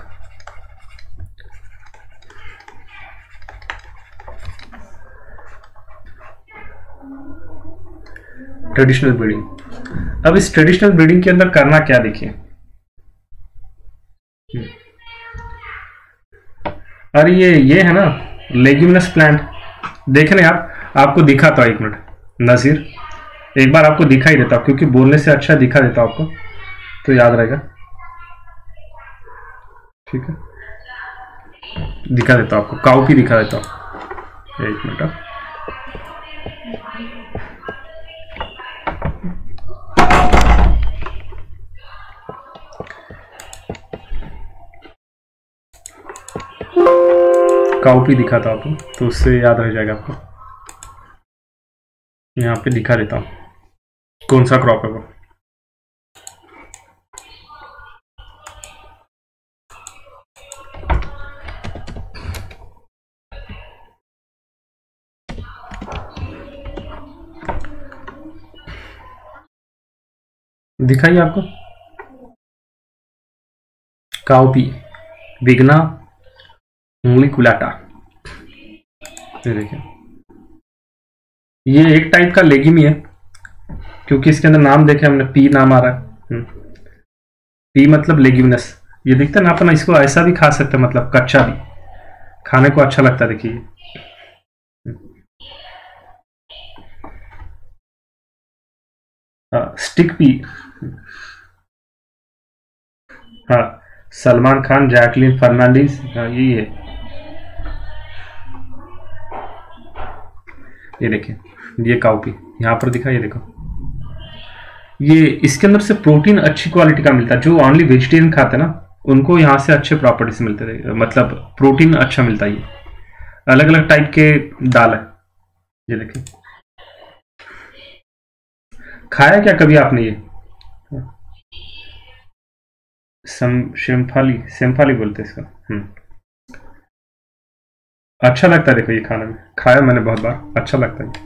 Traditional breeding. अब इस ट्रेडिशनल ब्रीडिंग के अंदर करना क्या, देखिए। अरे ये है ना लेग्यूमिनस प्लांट, देखने आपको दिखाता हूं, एक मिनट नजीर, एक बार आपको दिखाई देता हूं, क्योंकि बोलने से अच्छा दिखा देता हूं आपको तो याद रहेगा। ठीक है, दिखा देता हूं आपको, काउपी दिखा देता हूं, एक मिनट। काउपी दिखाता हूं आपको तो उससे याद रह जाएगा आपको। यहाँ पे दिखा देता हूं कौन सा क्रॉप है वो। दिखाइए आपको, काउपी विग्ना उंगलिकुलाटा। ये देखिए, ये एक टाइप का लेगिमी है, क्योंकि इसके अंदर नाम देखे हमने, पी नाम आ रहा है। पी मतलब लेग्यूमिनस। ये दिखता है ना, अपन इसको ऐसा भी खा सकते हैं, मतलब कच्चा भी खाने को अच्छा लगता है। देखिए स्टिक पी। हाँ, सलमान खान, जैकलिन फर्नांडीज, हाँ यही है। ये देखिए, ये काउपी यहाँ पर दिखा, ये देखो, ये इसके अंदर से प्रोटीन अच्छी क्वालिटी का मिलता है। जो ओनली वेजिटेरियन खाते हैं ना, उनको यहाँ से अच्छे प्रॉपर्टीज मिलते हैं, मतलब प्रोटीन अच्छा मिलता है। ये अलग अलग टाइप के दाल है, ये देखिए। खाया क्या कभी आपने ये? शेमफाली बोलते हैं इसका। अच्छा लगता है, देखो ये खाने में, खाया मैंने बहुत बार, अच्छा लगता है।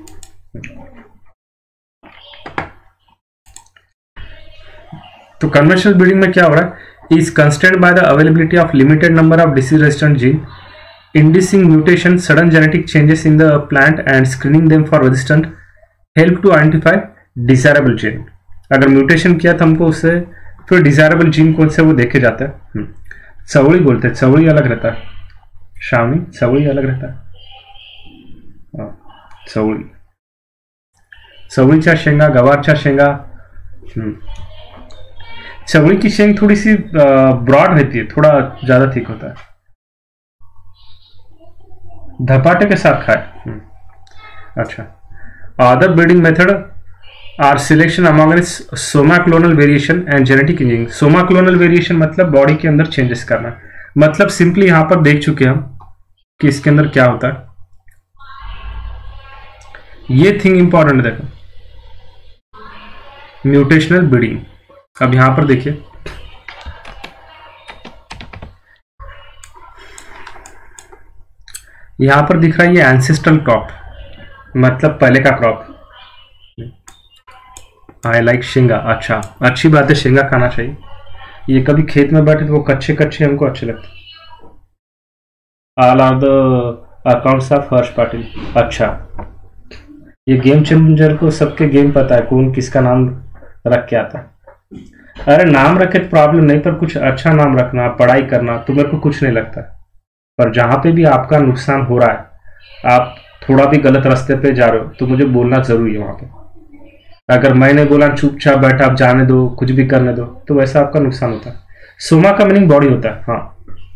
तो कन्वेंशनल ब्रीडिंग में क्या हो रहा है? Is constrained by the availability of limited number of disease resistant gene, inducing mutation, sudden genetic changes in the plant and screening them for resistant help to identify desirable gene. अगर mutation किया तो हमको उससे फिर desirable gene कौन से वो देखे जाते हैं। चवड़ी बोलते हैं, चवड़ी अलग रहता है, शावनी चवड़ी अलग रहता है। चवड़ी, चवळीच्या शेंगा, गवारच्या शेंगा, चवड़ी की शेंग थोड़ी सी ब्रॉड रहती है, थोड़ा ज्यादा थिक होता है। धपाटे के साथ खाए। अच्छा। Other breeding method are selection among somaclonal variation and genetic engineering. Somaclonal variation मतलब बॉडी के अंदर चेंजेस करना, मतलब सिंपली यहां पर देख चुके हम कि इसके अंदर क्या होता है। ये थिंग इंपॉर्टेंट देखो, म्यूटेशनल ब्रीडिंग। अब यहां पर देखिए, यहां पर दिख रहा है ये एंसेस्ट्रल क्रॉप, मतलब पहले का क्रॉप। आई लाइक शेंगा। अच्छा, अच्छी बात है, शेंगा खाना चाहिए। ये कभी खेत में बैठे तो वो कच्चे कच्चे हमको अच्छे लगते। All are the accounts of Harsh Patil. अच्छा, ये गेम चेंजर को सबके गेम पता है कौन किसका नाम रख के आता है। अरे नाम रखे तो प्रॉब्लम नहीं, पर कुछ अच्छा नाम रखना, पढ़ाई करना तो मेरे को कुछ नहीं लगता। पर जहां पे भी आपका नुकसान हो रहा है, आप थोड़ा भी गलत रास्ते पे जा रहे हो, तो मुझे बोलना जरूरी है वहां पे। अगर मैंने बोला चुपचाप बैठा आप जाने दो, कुछ भी करने दो, तो वैसा आपका नुकसान होता है। सोमा का मीनिंग बॉडी होता है। हाँ,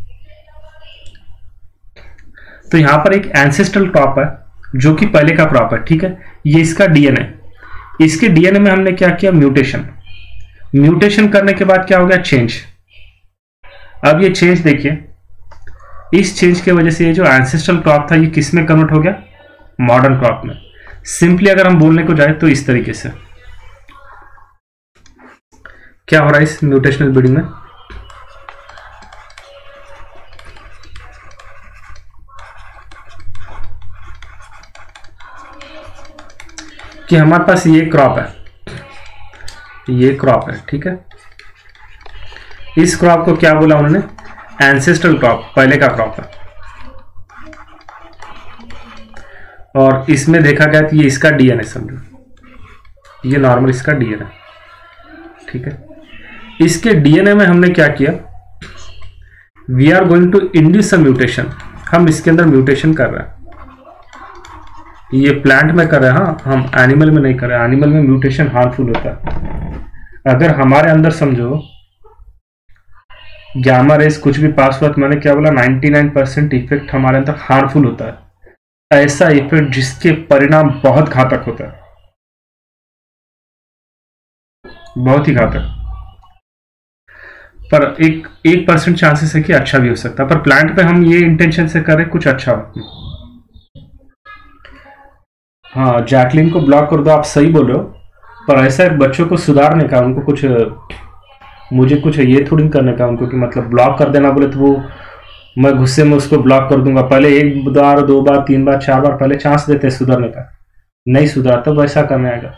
तो यहां पर एक एंसेस्ट्रल क्रॉप है जो कि पहले का क्रॉप है, ठीक है। ये इसका डीएनए, इसके डीएनए में हमने क्या किया, म्यूटेशन। म्यूटेशन करने के बाद क्या हो गया, चेंज। अब ये चेंज देखिए, इस चेंज की वजह से ये जो एंसेस्ट्रल क्रॉप था ये किस में कन्वर्ट हो गया, मॉडर्न क्रॉप में। सिंपली अगर हम बोलने को जाए तो इस तरीके से क्या हो रहा है इस म्यूटेशनल ब्रीडिंग में, कि हमारे पास ये क्रॉप है, ये क्रॉप है, ठीक है। इस क्रॉप को क्या बोला उन्होंने, एंसेस्ट्रल क्रॉप, पहले का क्रॉप है। और इसमें देखा गया कि ये इसका डीएनए, समझो ये नॉर्मल इसका डीएनए, ठीक है। इसके डीएनए में हमने क्या किया, we are going to induce a mutation. हम इसके अंदर म्यूटेशन कर रहे हैं, ये प्लांट में कर रहे हैं, हाँ, हम एनिमल में नहीं कर रहे हैं। एनिमल में म्यूटेशन हार्मफुल होता है। अगर हमारे अंदर समझो गामा रेस कुछ भी पास हुआ, तो मैंने क्या बोला, 99% इफेक्ट हमारे अंदर हार्मफुल होता है। ऐसा इफेक्ट जिसके परिणाम बहुत घातक होता है, बहुत ही घातक। पर एक 1% चांसेस है कि अच्छा भी हो सकता है। पर प्लांट पे हम ये इंटेंशन से करें कुछ अच्छा हो। हाँ, जैकलिन को ब्लॉक कर दो, आप सही बोल रहे हो। पर ऐसा बच्चों को सुधारने का, उनको कुछ, मुझे कुछ ये थोड़ी करने का उनको, कि मतलब ब्लॉक कर देना बोले तो वो मैं गुस्से में उसको ब्लॉक कर दूंगा। पहले 1 बार 2 बार 3 बार 4 बार पहले चांस देते सुधरने का, नहीं सुधरा तो वैसा करने आएगा।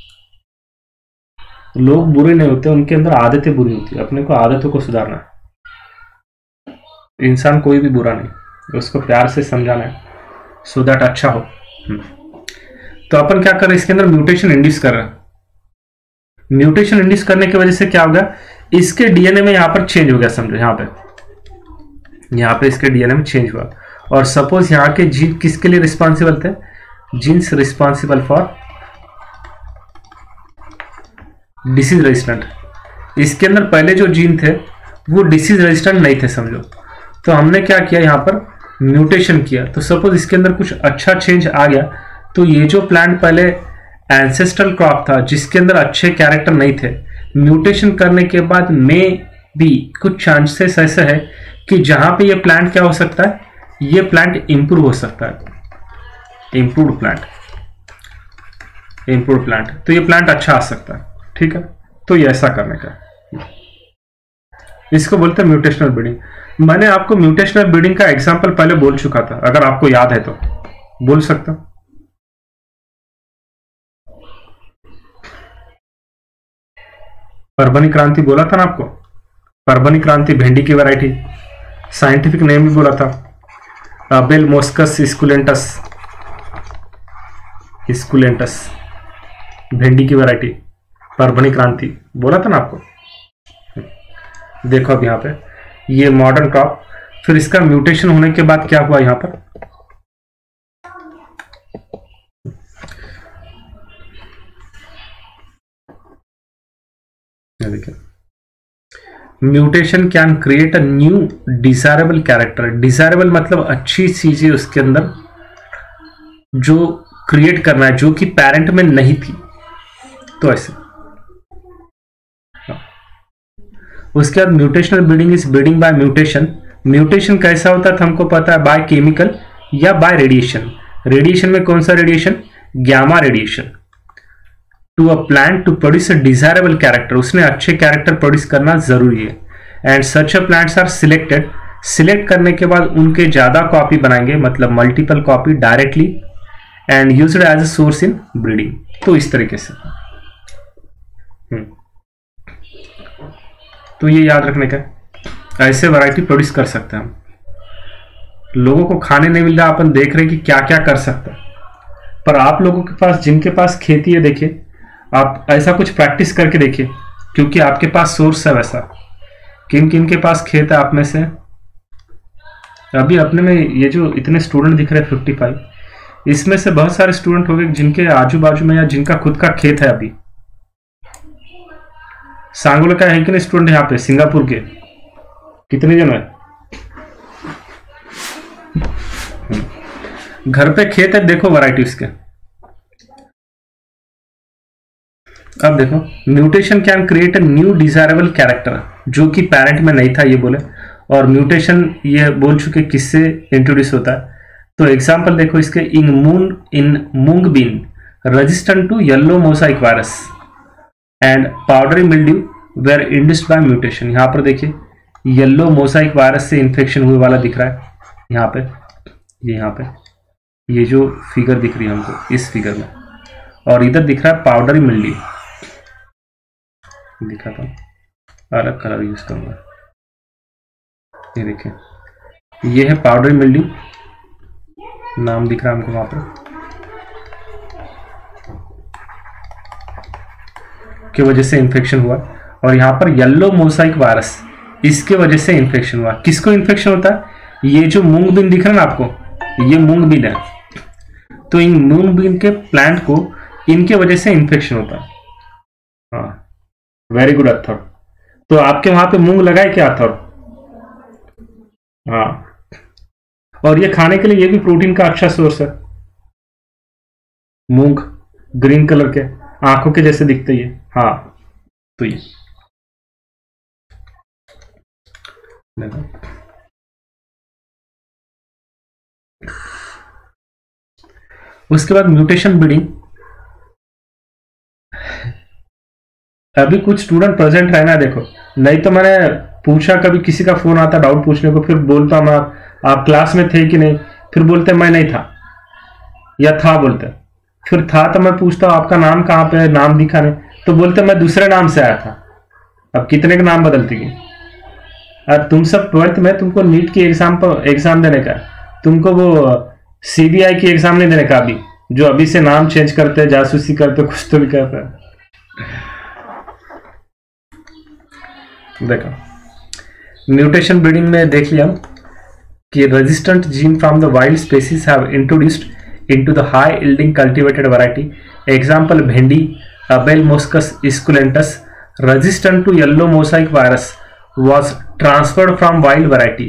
लोग बुरे नहीं होते, उनके अंदर आदतें बुरी होती है। अपने को आदतों को सुधारना है। इंसान कोई भी बुरा नहीं, उसको प्यार से समझाना है सो दैट अच्छा हो। तो अपन क्या कर रहे हैं, इसके अंदर म्यूटेशन इंड्यूस कर रहे हैं। म्यूटेशन इंड्यूस करने की वजह से क्या होगा, इसके डीएनए में यहां पर चेंज हो गया, समझो यहां पे इसके डीएनए में चेंज हुआ। और सपोज यहां के जीन किसके लिए रिस्पॉन्सिबल थे, genes responsible for disease resistant. इसके अंदर पहले जो जीन थे वो डिसीज रेजिस्टेंट नहीं थे, समझो। तो हमने क्या किया, यहां पर म्यूटेशन किया। तो सपोज इसके अंदर कुछ अच्छा चेंज आ गया, तो ये जो प्लांट पहले एंसेस्ट्रल क्रॉप था जिसके अंदर अच्छे कैरेक्टर नहीं थे, म्यूटेशन करने के बाद में भी कुछ चांसेस ऐसे है कि जहां पे ये प्लांट क्या हो सकता है, ये प्लांट इंप्रूव हो सकता है। इंप्रूव्ड प्लांट, तो ये प्लांट अच्छा आ सकता है, ठीक है। तो ये ऐसा करने का, इसको बोलते हैं म्यूटेशनल ब्रीडिंग। मैंने आपको म्यूटेशनल ब्रीडिंग का एग्जांपल पहले बोल चुका था, अगर आपको याद है तो बोल सकता हूं। परभनी क्रांति बोला था ना आपको, परभनी क्रांति भिंडी की वैरायटी, साइंटिफिक नेम भी बोला था, बेल मोस्कस स्कुलेंटस, भिंडी की वैरायटी, परभनी क्रांति बोला था ना आपको। देखो अब यहाँ पे ये मॉडर्न क्रॉप, फिर इसका म्यूटेशन होने के बाद क्या हुआ, यहाँ पर देखिए mutation can create a new desirable character. Desirable मतलब अच्छी चीजें उसके अंदर जो क्रिएट करना है, जो कि पेरेंट में नहीं थी। तो ऐसे उसके बाद mutational breeding is breeding by mutation. Mutation कैसा होता है हमको पता है, बाय केमिकल या बाय रेडिएशन। रेडिएशन में कौन सा radiation? Gamma radiation. To a plant to produce a desirable character, उसने अच्छे कैरेक्टर प्रोड्यूस करना जरूरी है। And such a plants are selected, select करने के बाद उनके ज्यादा कॉपी बनाएंगे, मतलब multiple copy directly, and used as a source in breeding. तो इस तरीके से तो ये याद रखने का, ऐसे वैरायटी प्रोड्यूस कर सकते हैं हम। लोगों को खाने नहीं मिल रहा, अपन देख रहे हैं कि क्या क्या कर सकते हैं। पर आप लोगों के पास, जिनके पास खेती है, देखिए आप ऐसा कुछ प्रैक्टिस करके देखिए, क्योंकि आपके पास सोर्स है वैसा। किन किन के पास खेत है आप में से? अभी अपने में ये जो इतने स्टूडेंट दिख रहे हैं 55, इसमें से बहुत सारे स्टूडेंट हो गए जिनके आजू बाजू में या जिनका खुद का खेत है। अभी सांगोला का है कि नहीं स्टूडेंट यहाँ पे? सिंगापुर के कितने जन है? घर पे खेत है, देखो वैरायटी उसके। अब देखो, mutation can create a new desirable character, जो कि पेरेंट में नहीं था ये बोले। और म्यूटेशन ये बोल चुके किससे इंट्रोड्यूस होता है। तो एग्जांपल देखो इसके, in moong bean resistant to yellow mosaic virus and powdery mildew were induced by mutation. यहाँ पर देखिए येलो मोसाइक वायरस से इंफेक्शन हुए वाला दिख रहा है यहाँ पे, यहाँ पे ये जो फिगर दिख रही है हमको इस फिगर में, और इधर दिख रहा है पाउडरी मिल्ड्यू। दिखाता हूँ, अलग कलर यूज करूंगा। ये देखिए, ये है पाउडरी मिल्ड्यू, नाम दिख रहा है हमको वहां पर, की वजह से इन्फेक्शन हुआ। और यहाँ पर येलो मोसाइक वायरस, इसके वजह से इन्फेक्शन हुआ। किसको इन्फेक्शन होता है? ये जो मूंग बीन दिख रहा है ना आपको, ये मूंग बीन है। तो इन मूंग बीन के प्लांट को इनके वजह से इन्फेक्शन होता है। हाँ, वेरी गुड अथर। तो आपके वहां पे मूंग लगाए क्या अथर? हाँ, और ये खाने के लिए ये भी प्रोटीन का अच्छा सोर्स है। मूंग ग्रीन कलर के, आंखों के जैसे दिखते ही है। हाँ, तो ये उसके बाद म्यूटेशन ब्रीडिंग। अभी कुछ स्टूडेंट प्रेजेंट रहना है, देखो, नहीं तो मैंने पूछा, कभी किसी का फोन आता डाउट पूछने को, फिर बोलता मैं आप क्लास में थे कि नहीं, फिर बोलते मैं नहीं था, या था बोलते, फिर था तो मैं पूछता आपका नाम कहाँ पे है, नाम दिखा नहीं, तो बोलते मैं दूसरे नाम से आया था। अब कितने का नाम बदलती गई। अब तुम सब 12th में, तुमको नीट की एग्जाम देने का, तुमको वो सीबीआई की एग्जाम नहीं देने का। अभी जो अभी से नाम चेंज करते, जासूसी करते, कुछ तो भी करते हैं। देखो, म्यूटेशन ब्रीडिंग में देख लिया कि resistant gene from the wild species have introduced into the high yielding cultivated variety. Example भेंडी, अबेल मोस्कस स्कुलेंटस, resistant to yellow mosaic virus was transferred from wild variety.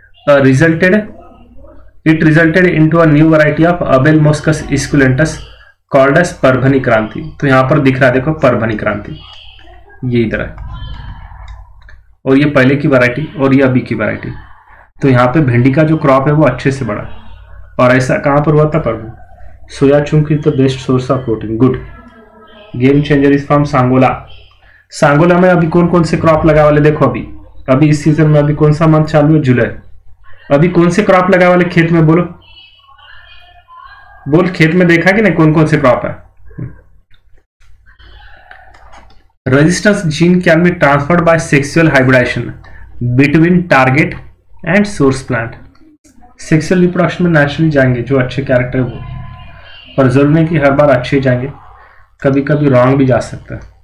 It resulted into a new variety of Abel Moschus esculentus called as Parbhani क्रांति। तो यहाँ पर दिख रहा है, देखो परभनी क्रांति, ये इधर है, और ये पहले की वैरायटी और ये अभी की वैरायटी। तो यहाँ पे भिंडी का जो क्रॉप है वो अच्छे से बढ़ा, और ऐसा कहाँ पर हुआ था? Parbhani. Soya chunk is the best source of protein. Good. Game changer is from Sangola. Sangola में अभी कौन कौन से क्रॉप लगा वाले देखो, अभी इस सीजन में अभी कौन सा मंथ चालू है? जुलाई। अभी कौन से क्रॉप लगा वाले खेत में? बोल खेत में देखा कि नहीं कौन कौन से क्रॉप है? Resistance gene can be transferred by sexual hybridization between target and source plant. Sexual reproduction में नेचुरली जाएंगे जो अच्छे कैरेक्टर है वो, पर जरूर नहीं कि हर बार अच्छे जाएंगे, कभी कभी रॉन्ग भी जा सकता है।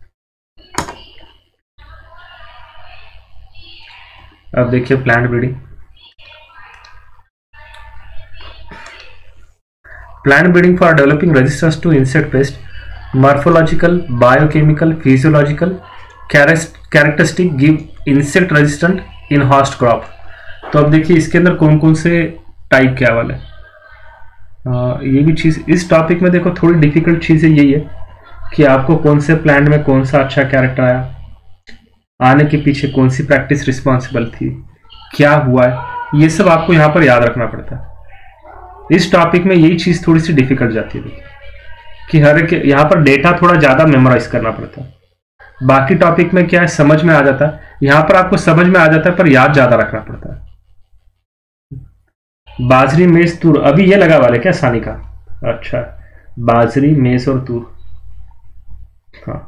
अब देखिए plant breeding. Plant breeding for developing resistance to insect pest, morphological, biochemical, physiological characteristic give insect resistant in host crop. तो अब देखिए इसके अंदर कौन कौन से टाइप क्या वाले, ये भी चीज इस टॉपिक में देखो थोड़ी डिफिकल्ट चीज यही है कि आपको कौन से प्लांट में कौन सा अच्छा कैरेक्टर आया, आने के पीछे कौन सी प्रैक्टिस रिस्पॉन्सिबल थी, क्या हुआ है, ये सब आपको यहाँ पर याद रखना पड़ता है। इस टॉपिक में यही चीज थोड़ी सी डिफिकल्ट जाती है कि हर एक यहाँ पर डेटा थोड़ा ज्यादा मेमोराइज करना पड़ता है। बाकी टॉपिक में क्या है, समझ में आ जाता है, यहाँ पर आपको समझ में आ जाता है पर याद ज्यादा रखना पड़ता है। बाजरी मेष तूर, अभी ये लगा वाले क्या सानी का, अच्छा बाजरी मेष और तूर, हाँ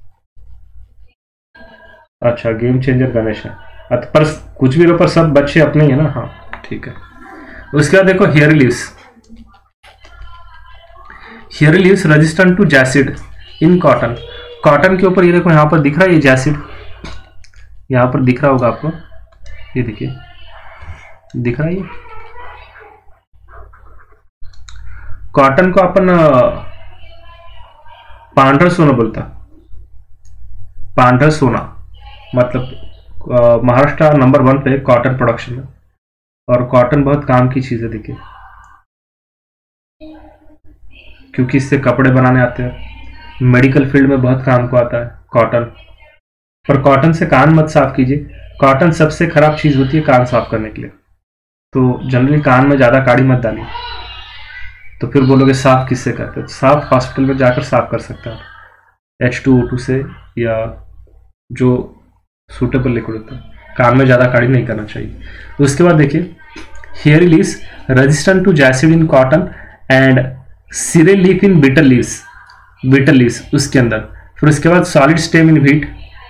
अच्छा गेम चेंजर गणेश है, पर कुछ भी लो पर सब बच्चे अपने ही है ना, हाँ ठीक है। उसके बाद देखो hair leaves, hair leaves resistant to jassid in cotton. Cotton के ऊपर ये देखो यहाँ पर दिख रहा है ये जैसिड, यहाँ पर दिख रहा होगा आपको, ये देखिए दिख रहा है ये। कॉटन को अपन पांढरा सोना बोलता, पांढरा सोना मतलब महाराष्ट्र नंबर 1 पे कॉटन प्रोडक्शन में, और कॉटन बहुत काम की चीज है देखिए, क्योंकि इससे कपड़े बनाने आते हैं, मेडिकल फील्ड में बहुत काम को आता है कॉटन। पर कॉटन से कान मत साफ कीजिए, कॉटन सबसे खराब चीज होती है कान साफ करने के लिए, तो जनरली कान में ज्यादा काड़ी मत डालिए, तो फिर बोलोगे साफ किससे करते हैं, साफ हॉस्पिटल में जाकर साफ कर सकते हैं H2O2 से, या जो सूटेबल लिक्विड होता है, कान में ज्यादा काड़ी नहीं करना चाहिए। उसके बाद देखिए hair leaves resistant to jassid in cotton and sire leaf in bitter leaves, bitter leaves उसके अंदर। फिर उसके बाद solid stem in wheat,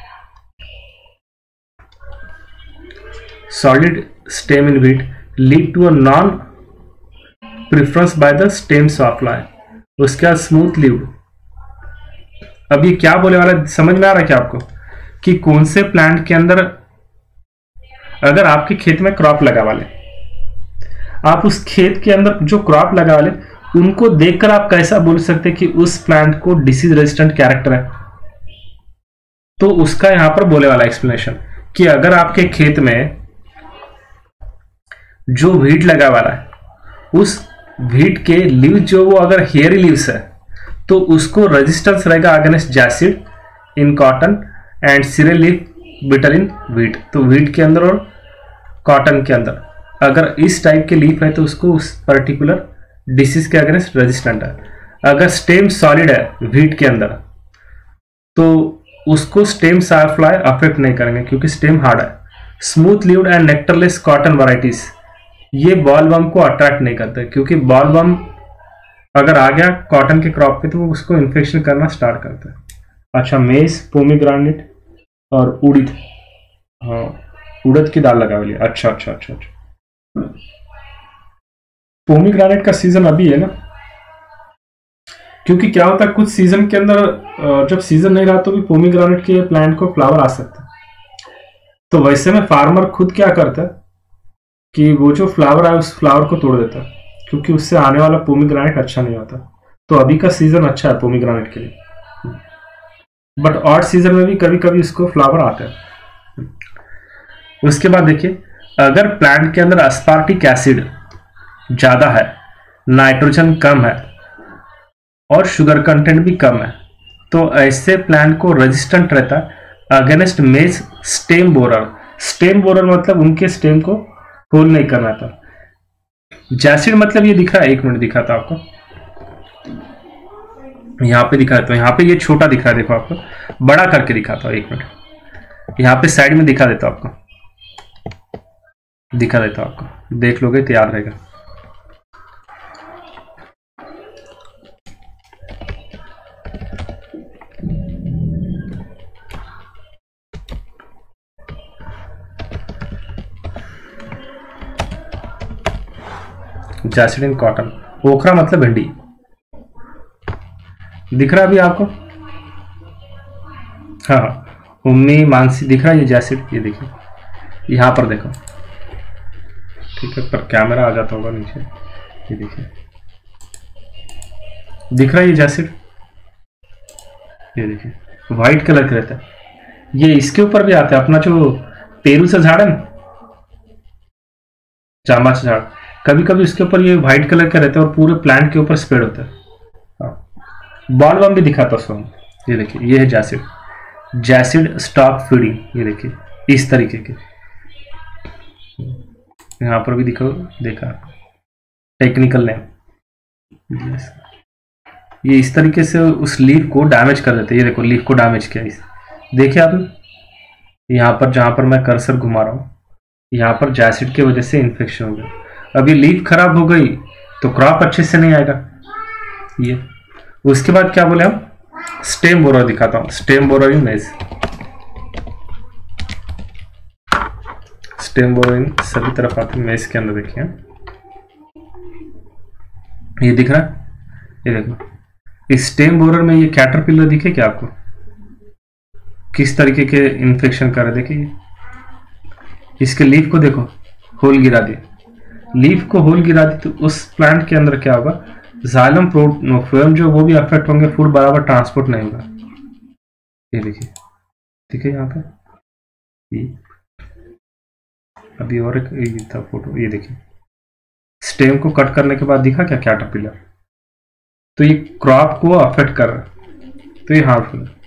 solid stem in wheat lead to a non preference by the stem sawfly. उसके बाद smooth levied, अब ये क्या बोले वाला समझ में आ रहा है क्या आपको, कि कौन से प्लांट के अंदर अगर आपके खेत में क्रॉप लगा वाले, आप उस खेत के अंदर जो क्रॉप लगा वाले उनको देखकर आप कैसा बोल सकते हैं कि उस प्लांट को डिसीज रेजिस्टेंट कैरेक्टर है। तो उसका यहां पर बोले वाला एक्सप्लेनेशन कि अगर आपके खेत में जो व्हीट लगा वाला है, उस व्हीट के लीव जो वो अगर हेयरी लीव्स है, तो उसको रेजिस्टेंस रहेगा against jassid in cotton and sire leaf bitter in wheat. तो व्हीट के अंदर और कॉटन के अंदर अगर इस टाइप के लीफ है तो उसको उस पर्टिकुलर डिसीज के अगेंस्ट रेजिस्टेंट है। अगर स्टेम सॉलिड है व्हीट के अंदर तो उसको स्टेम साफ्लाई अफेक्ट नहीं करेंगे क्योंकि स्टेम हार्ड है। Smooth leaved and nectarless cotton varieties ये बॉलवर्म को अट्रैक्ट नहीं करते, क्योंकि बॉलवर्म अगर आ गया कॉटन के क्रॉप पे तो वो उसको इन्फेक्शन करना स्टार्ट करता है। अच्छा मेस, पोमीग्रेनेट और उड़द, हाँ उड़द की दाल लगा हुई है। अच्छा अच्छा अच्छा अच्छा, पोमीग्रेनेट का सीजन अभी है ना, क्योंकि क्या होता है कुछ सीजन के अंदर जब सीजन नहीं रहा तो भी पोमीग्रेनेट के प्लांट को फ्लावर आ सकता है। तो वैसे में फार्मर खुद क्या करता है कि वो जो फ्लावर है उस फ्लावर को तोड़ देता है, क्योंकि उससे आने वाला पोमीग्रेनेट अच्छा नहीं होता। तो अभी का सीजन अच्छा है पोमीग्रेनेट के लिए, बट ऑड सीजन में भी कभी कभी इसको फ्लावर आते हैं। उसके बाद देखिए अगर प्लांट के अंदर एस्पार्टिक एसिड ज्यादा है, नाइट्रोजन कम है और शुगर कंटेंट भी कम है, तो ऐसे प्लांट को रेजिस्टेंट रहता है अगेंस्ट मेज स्टेम बोरर। स्टेम बोरर मतलब उनके स्टेम को होल नहीं करना था। जैसिड मतलब ये दिख रहा है, एक मिनट दिखाता आपको, यहाँ पे दिखा देता हूँ। यहाँ पे ये छोटा दिख रहा है, देखो आपको बड़ा करके दिखाता हूँ, एक मिनट यहाँ पे साइड में दिखा देता हूँ आपको, दिखा देता हूँ आपको, देख लोगे तो याद रहेगा। जैसिड इन कॉटन, ओखरा मतलब भिंडी, दिख रहा है अभी आपको, हाँ उम्मी मानसी दिख रहा है, ये जैसिड, ये देखिए यहाँ पर देखो, ठीक है पर कैमरा आ जाता होगा नीचे, ये देखिए दिख रहा है ये जैसिड, ये देखिए व्हाइट कलर का रहता है, ये इसके ऊपर भी आता है, अपना जो पेरू से झाड़ है ना, जांबा से झाड़, कभी कभी उसके ऊपर ये व्हाइट कलर का रहता है और पूरे प्लांट के ऊपर स्प्रेड होता है। बॉल बम भी दिखाता हूँ उसको। ये देखिए, ये है जैसिड, जैसिड स्टॉक फीडिंग। ये देखिए इस तरीके के, यहाँ पर भी देखा टेक्निकल नेम। ये इस तरीके से उस लीफ को डैमेज कर देते हैं। ये देखो लीफ को डैमेज किया इस, देखिए आप यहाँ पर, जहाँ पर मैं कर्सर घुमा रहा हूँ, यहाँ पर जैसिड की वजह से इन्फेक्शन हो गया। अब ये लीफ खराब हो गई तो क्रॉप अच्छे से नहीं आएगा। ये उसके बाद क्या बोले हम, स्टेम बोरर दिखाता हूँ। स्टेम बोरर इन मेज, स्टेम बोरर इन सभी तरफ आते हैं मेज के अंदर। देखिए ये दिख रहा है, ये देखो इस स्टेम बोरर में ये कैटरपिलर दिखे क्या आपको, किस तरीके के इन्फेक्शन कर रहे। देखिए इसके लीफ को देखो, होल गिरा दिए, लीफ को होल गिरा दी तो उस प्लांट के अंदर क्या होगा, जाइलम फ्लोएम जो वो भी अफेक्ट होंगे, फूड बराबर ट्रांसपोर्ट नहीं होगा। ये देखिए, देखिए यहाँ पे ये अभी और एक ये था फोटो, ये देखिए स्टेम को कट करने के बाद दिखा क्या कैटरपिलर, तो ये क्रॉप को अफेक्ट कर रहा है, तो ये हार्मफुल है।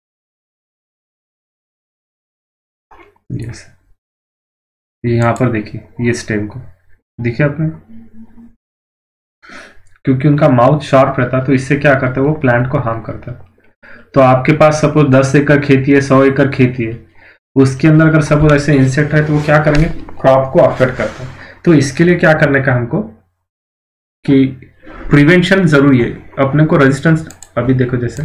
यस, ये यहाँ पर देखिए, ये स्टेम को देखिए आपने, क्योंकि उनका माउथ शार्प रहता है तो इससे क्या करता है, वो प्लांट को हार्म करता है। तो आपके पास सपोज 10 एकड़ खेती है, 100 एकड़ खेती है, उसके अंदर अगर सपोज ऐसे इंसेक्ट है तो वो क्या करेंगे, क्रॉप को अफेक्ट करता है। तो इसके लिए क्या करने का हमको कि प्रिवेंशन जरूरी है अपने को। रेजिस्टेंस अभी देखो, जैसे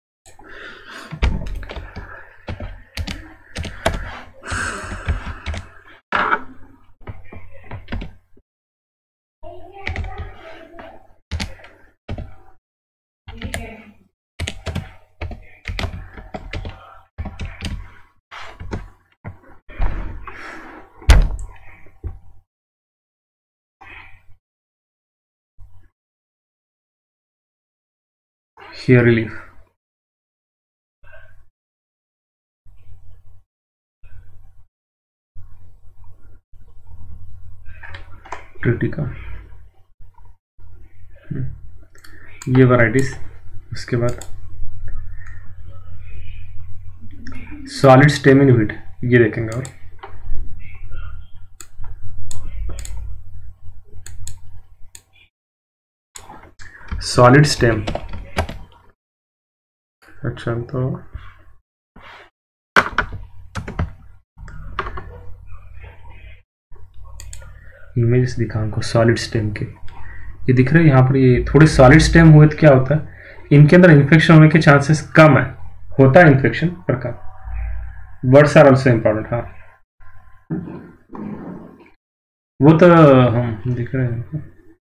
Hair relief, ट्रिटिका, ये वैराइटीज। उसके बाद सॉलिड स्टेम इन व्हीट, ये देखेंगे। और सॉलिड स्टेम, अच्छा तो इमेज दिखा हमको सॉलिड स्टेम के, ये दिख रहे हैं यहाँ पर। ये थोड़े सॉलिड स्टेम हुए तो क्या होता है, इनके अंदर इन्फेक्शन होने के चांसेस कम है, होता है इन्फेक्शन पर कम। Words are also important. हाँ वो तो हम दिख रहे हैं।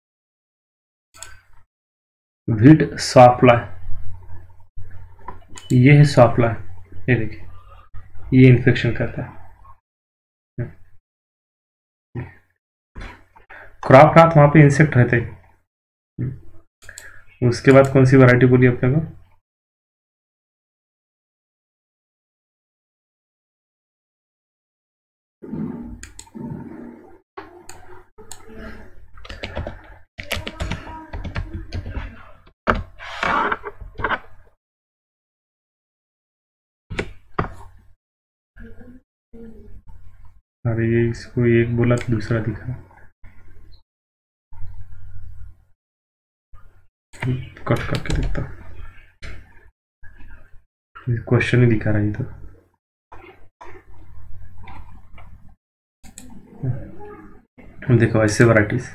व्हीट सॉफ्लाई, ये है सॉफ्लाई, ये देखिए ये इन्फेक्शन करता है। क्रॉप रात वहां पे इंसेक्ट रहते हैं। उसके बाद कौन सी वैरायटी बोली अपने को, अरे ये इसको एक बोला तो दूसरा दिखा, कट करके देखता, क्वेश्चन ही दिखा रहा है। तो देखो ऐसे वैराइटीज,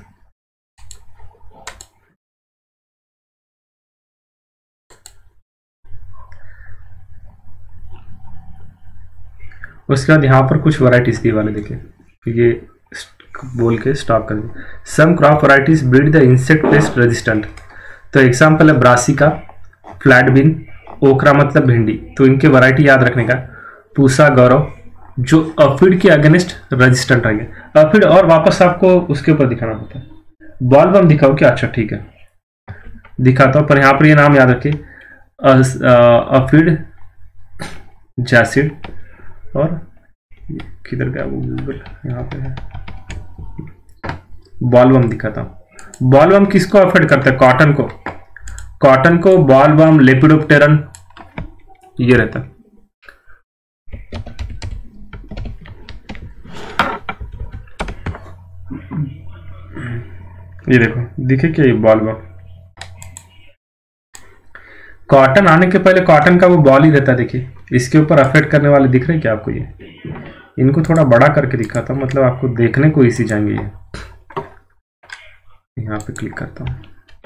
उसके बाद यहाँ पर कुछ वैराइटीज दी वाले देखिए, ये बोल के स्टॉप कर दिया। Some crop varieties breed the insect pest resistant, तो एग्जाम्पल है ब्रासिका, फ्लैट बीन, ओकरा मतलब भिंडी। तो इनके वैरायटी याद रखने का, पूसा गौरव, जो अफिड के अगेंस्ट रेजिस्टेंट रहेंगे। अफिड और वापस आपको उसके ऊपर दिखाना होता है। बॉल बम दिखाओ क्या, अच्छा ठीक है दिखाता हूँ, पर यहाँ पर ये नाम याद रखिए, अफिड, जैसिड, और किधर गया वो गूगल, यहाँ पे है। बॉलवर्म दिखाता हूँ। बॉलवर्म किसको अफेक्ट करता है? कॉटन को। कॉटन को बॉलवर्म, लेपिडोप्टेरन ये रहता है। ये देखो दिखे क्या ये बॉलवर्म। कॉटन आने के पहले कॉटन का वो बॉल ही रहता है। देखिए इसके ऊपर अफेक्ट करने वाले दिख रहे हैं क्या आपको? ये इनको थोड़ा बड़ा करके दिखाता हूँ, मतलब आपको देखने को इसी जाएंगे। ये यहाँ पे क्लिक करता हूँ,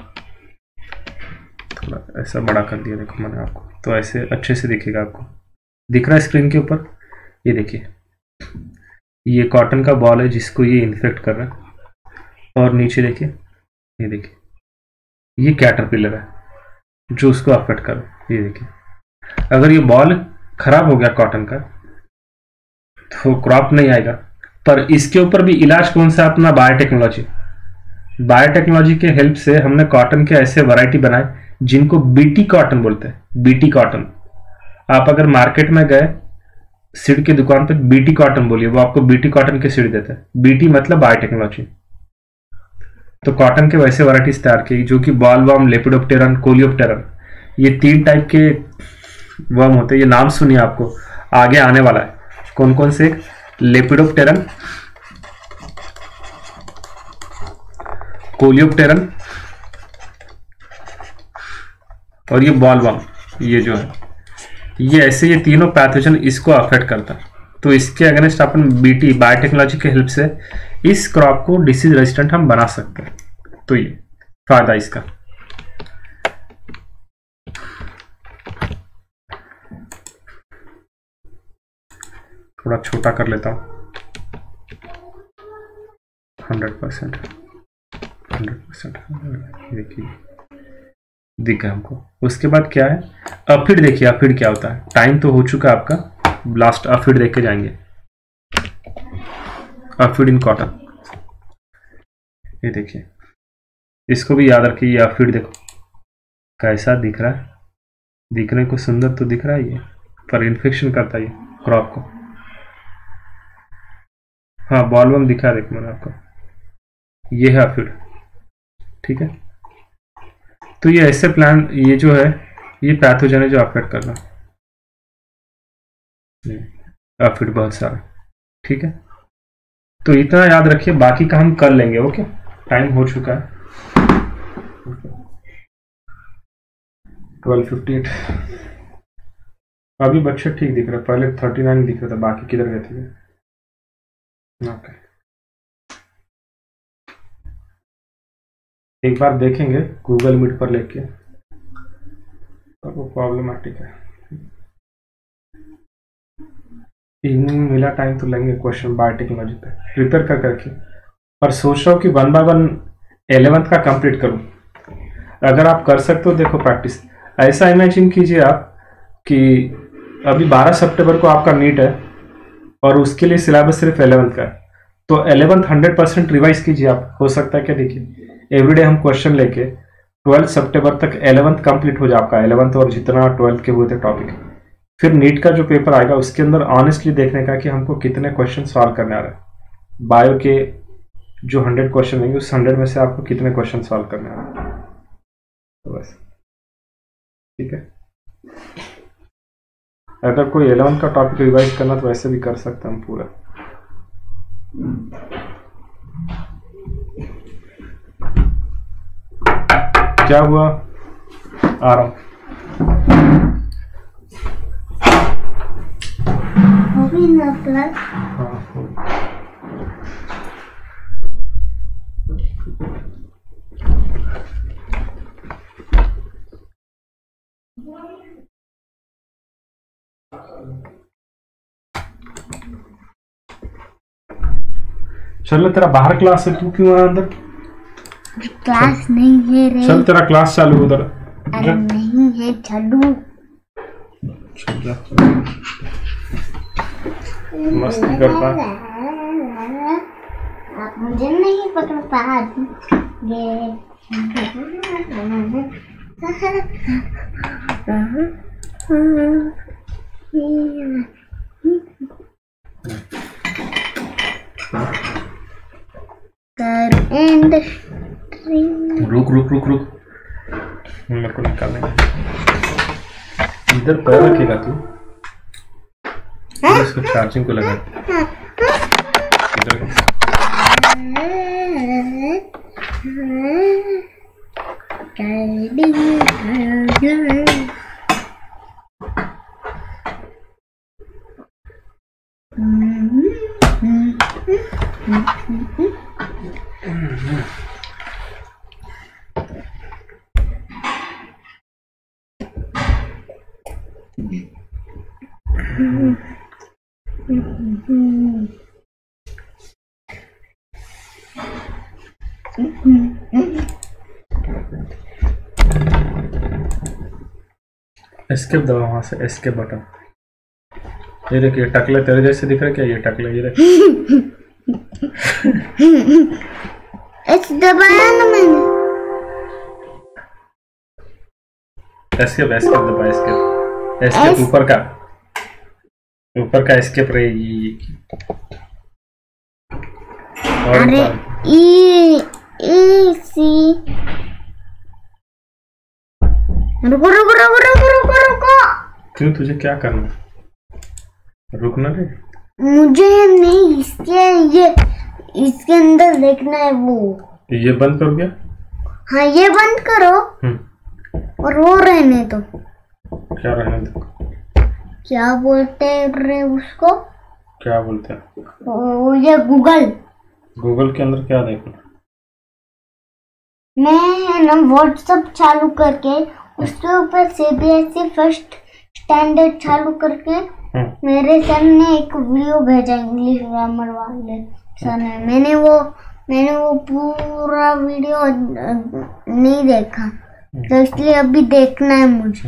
थोड़ा ऐसा बड़ा कर दिया देखो मैंने आपको, तो ऐसे अच्छे से दिखेगा आपको। दिख रहा है स्क्रीन के ऊपर? ये देखिए ये कॉटन का बॉल है जिसको ये इन्फेक्ट कर रहा है। और नीचे देखिए, ये देखिए ये कैटरपिलर है जो उसको अफेक्ट कर रहा है। ये देखिए अगर ये बॉल खराब हो गया कॉटन का तो क्रॉप नहीं आएगा। पर इसके ऊपर भी इलाज कौन सा? अपना बायोटेक्नोलॉजी। बायोटेक्नोलॉजी के हेल्प से हमने कॉटन के ऐसे वैरायटी बनाए जिनको बीटी कॉटन बोलते हैं। बीटी कॉटन, आप अगर मार्केट में गए सीड की दुकान पे बीटी कॉटन बोलिए, वो आपको बीटी कॉटन के सीड देता है। बीटी मतलब बायोटेक्नोलॉजी। तो कॉटन के वैसे वैराइटीज तैयार की जो कि बॉलवर्म, लेपिडोप्टेरन, कोलियोप्टेरन, ये 3 टाइप के वर्म होते हैं। ये नाम सुनिए, आपको आगे आने वाला है। कौन कौन से? लेपिडोप्टेरन, कोलियोप्टेरन और ये बॉलवर्म। ये जो है ये ऐसे ये तीनों पैथोजन इसको अफेक्ट करता है। तो इसके अगेंस्ट अपन बीटी बायोटेक्नोलॉजी के हेल्प से इस क्रॉप को डिसीज रेजिस्टेंट हम बना सकते हैं। तो ये फायदा इसका। थोड़ा छोटा कर लेता हूं। 100% देखिए दिख गया हमको। उसके बाद क्या है? अफिड। देखिए अफिड क्या होता है। टाइम तो हो चुका आपका, लास्ट अफिड देख के जाएंगे। अफिड इन कॉटन, ये देखिए इसको भी याद रखिए। ये अफिड देखो कैसा दिख रहा है, दिखने को सुंदर तो दिख रहा है ये, पर इन्फेक्शन करता है ये क्रॉप को। हाँ बॉलवर्म दिखा देखो मैंने आपको, ये है अफिड। ठीक है, तो ये ऐसे प्लांट, ये जो है ये पैथोजन है जो अफेक्ट कर रहा है, अफिड बहुत सारा। ठीक है, तो इतना याद रखिए, बाकी का हम कर लेंगे। ओके, टाइम हो चुका है 12:58। अभी बच्चे ठीक दिख रहे, पहले 39 दिख रहा था, बाकी किधर गए थे? ओके, एक बार देखेंगे गूगल मीट पर लेके, तो वो प्रॉब्लमेटिक है। इवनिंग मिला टाइम तो लेंगे क्वेश्चन बायोटेक्नोलॉजी पे प्रिपेयर कर करके। और सोच रहा हूँ कि 1 by 1 11th का कंप्लीट करूँ। अगर आप कर सकते हो देखो प्रैक्टिस। ऐसा इमेजिन कीजिए आप कि अभी 12 सितंबर को आपका नीट है और उसके लिए सिलेबस सिर्फ 11th का है, तो 11th 100% रिवाइज कीजिए आप। हो सकता है क्या? देखिए एवरीडे हम क्वेश्चन लेके 12 सितंबर तक 11th कंप्लीट हो जाए आपका, 11th और जितना 12th के हुए थे टॉपिक। फिर नीट का जो पेपर आएगा उसके अंदर ऑनेस्टली देखने का कि हमको कितने क्वेश्चन सॉल्व करने आ रहे हैं। बायो के जो 100 क्वेश्चन होंगे उस 100 में से आपको कितने क्वेश्चन सॉल्व करने आ रहे हैं, तो बस। ठीक है, अगर कोई 11th का टॉपिक रिवाइज करना तो वैसे भी कर सकते हैं हम पूरा। क्या हुआ? आ रहा हूं। चलो तेरा बाहर क्लास है, तू क्यों है अंदर? क्लास नहीं है रे। चल तेरा क्लास चालू उधर। अरे नहीं है, चलो। मस्ती करता है। आप मुझे नहीं पकड़ पाओगे। sir and the string. रुक रुक रुक रुक, मेरे को निकालना है। इधर पैर रखेगा तू, इसको चार्जिंग को लगा इधर। एस्केप दबा वहां से, एस्केप बटन। ये देख, ये टकले तेरे जैसे दिख रहा है क्या? ये टकले ये देख। एस दबाया ना मैंने। एस्केप एस्केप दबा, एस्केप एस्केप ऊपर का एस्केप रहेगी। अरे ई सी, रुको रुको रुको रुको रुको रुको। क्यों, तुझे क्या करना? रुकना रे। मुझे नहीं, इसके अंदर देखना है वो। ये बंद करो क्या? हाँ ये बंद करो और वो रहने दो। क्या रहने दो? क्या बोलते रे उसको? क्या बोलते हैं? ये गूगल। गूगल के अंदर क्या देखना? मैं ना व्हाट्सएप चालू करके उसके ऊपर CBSE फर्स्ट स्टैंडर्ड चालू करके मेरे सर ने एक वीडियो भेजा इंग्लिश ग्रामर वाले सर ने। मैंने वो पूरा वीडियो नहीं देखा, तो इसलिए अभी देखना है मुझे।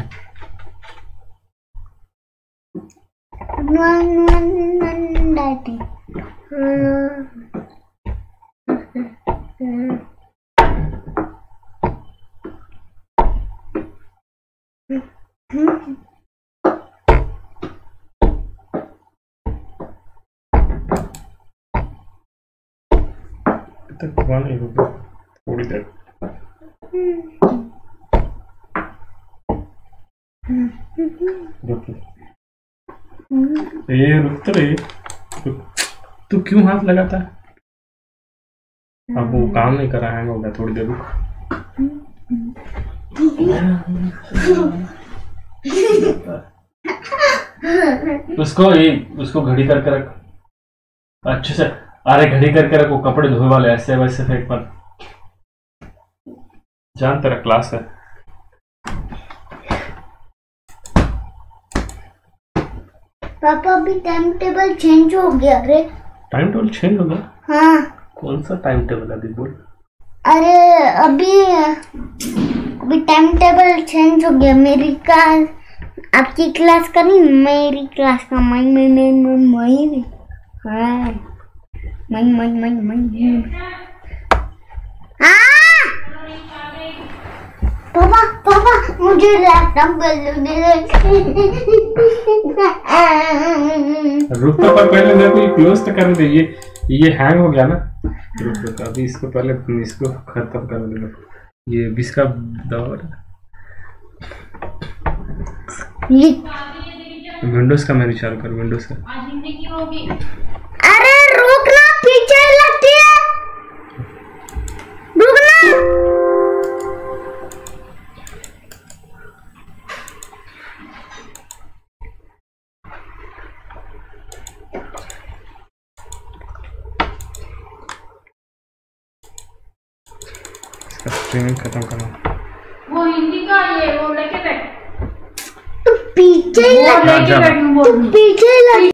डैडी थोड़ी देर ये रुक रे। तू क्यों हाथ लगाता है? अब वो काम नहीं कर रहा है, हो गया, थोड़ी देर रुक। उसको घड़ी करके रख अच्छे से। अरे घड़ी करके रखो, कपड़े धोए वाले ऐसे वैसे फेंक मत। जान तेरा क्लास है। पापा अभी टाइम टेबल चेंज हो गया रे। टाइम टेबल चेंज हो गया? हाँ। कौन सा टाइम टेबल अभी बोल? अरे अभी टाइम टेबल चेंज हो गया। मेरी क्लास, आपकी क्लास का नहीं, मेरी क्लास का। मई हाँ मई। पापा मुझे लैपटॉप दे। रुक तो पर पहले मेरे को ये क्लोज तो करने दे। ये हैंग हो गया ना। रुक अभी इसको पहले इसको खत्म कर देना। ये भी इसका दौर विंडोज का मैंने चालू कर, विंडोज का। अरे रुकना, पीछे लगती है, रुकना। इसका स्ट्रीमिंग खत्म करना। वो हिंदी का ये वो लेके बैठ। तू पीछे लग,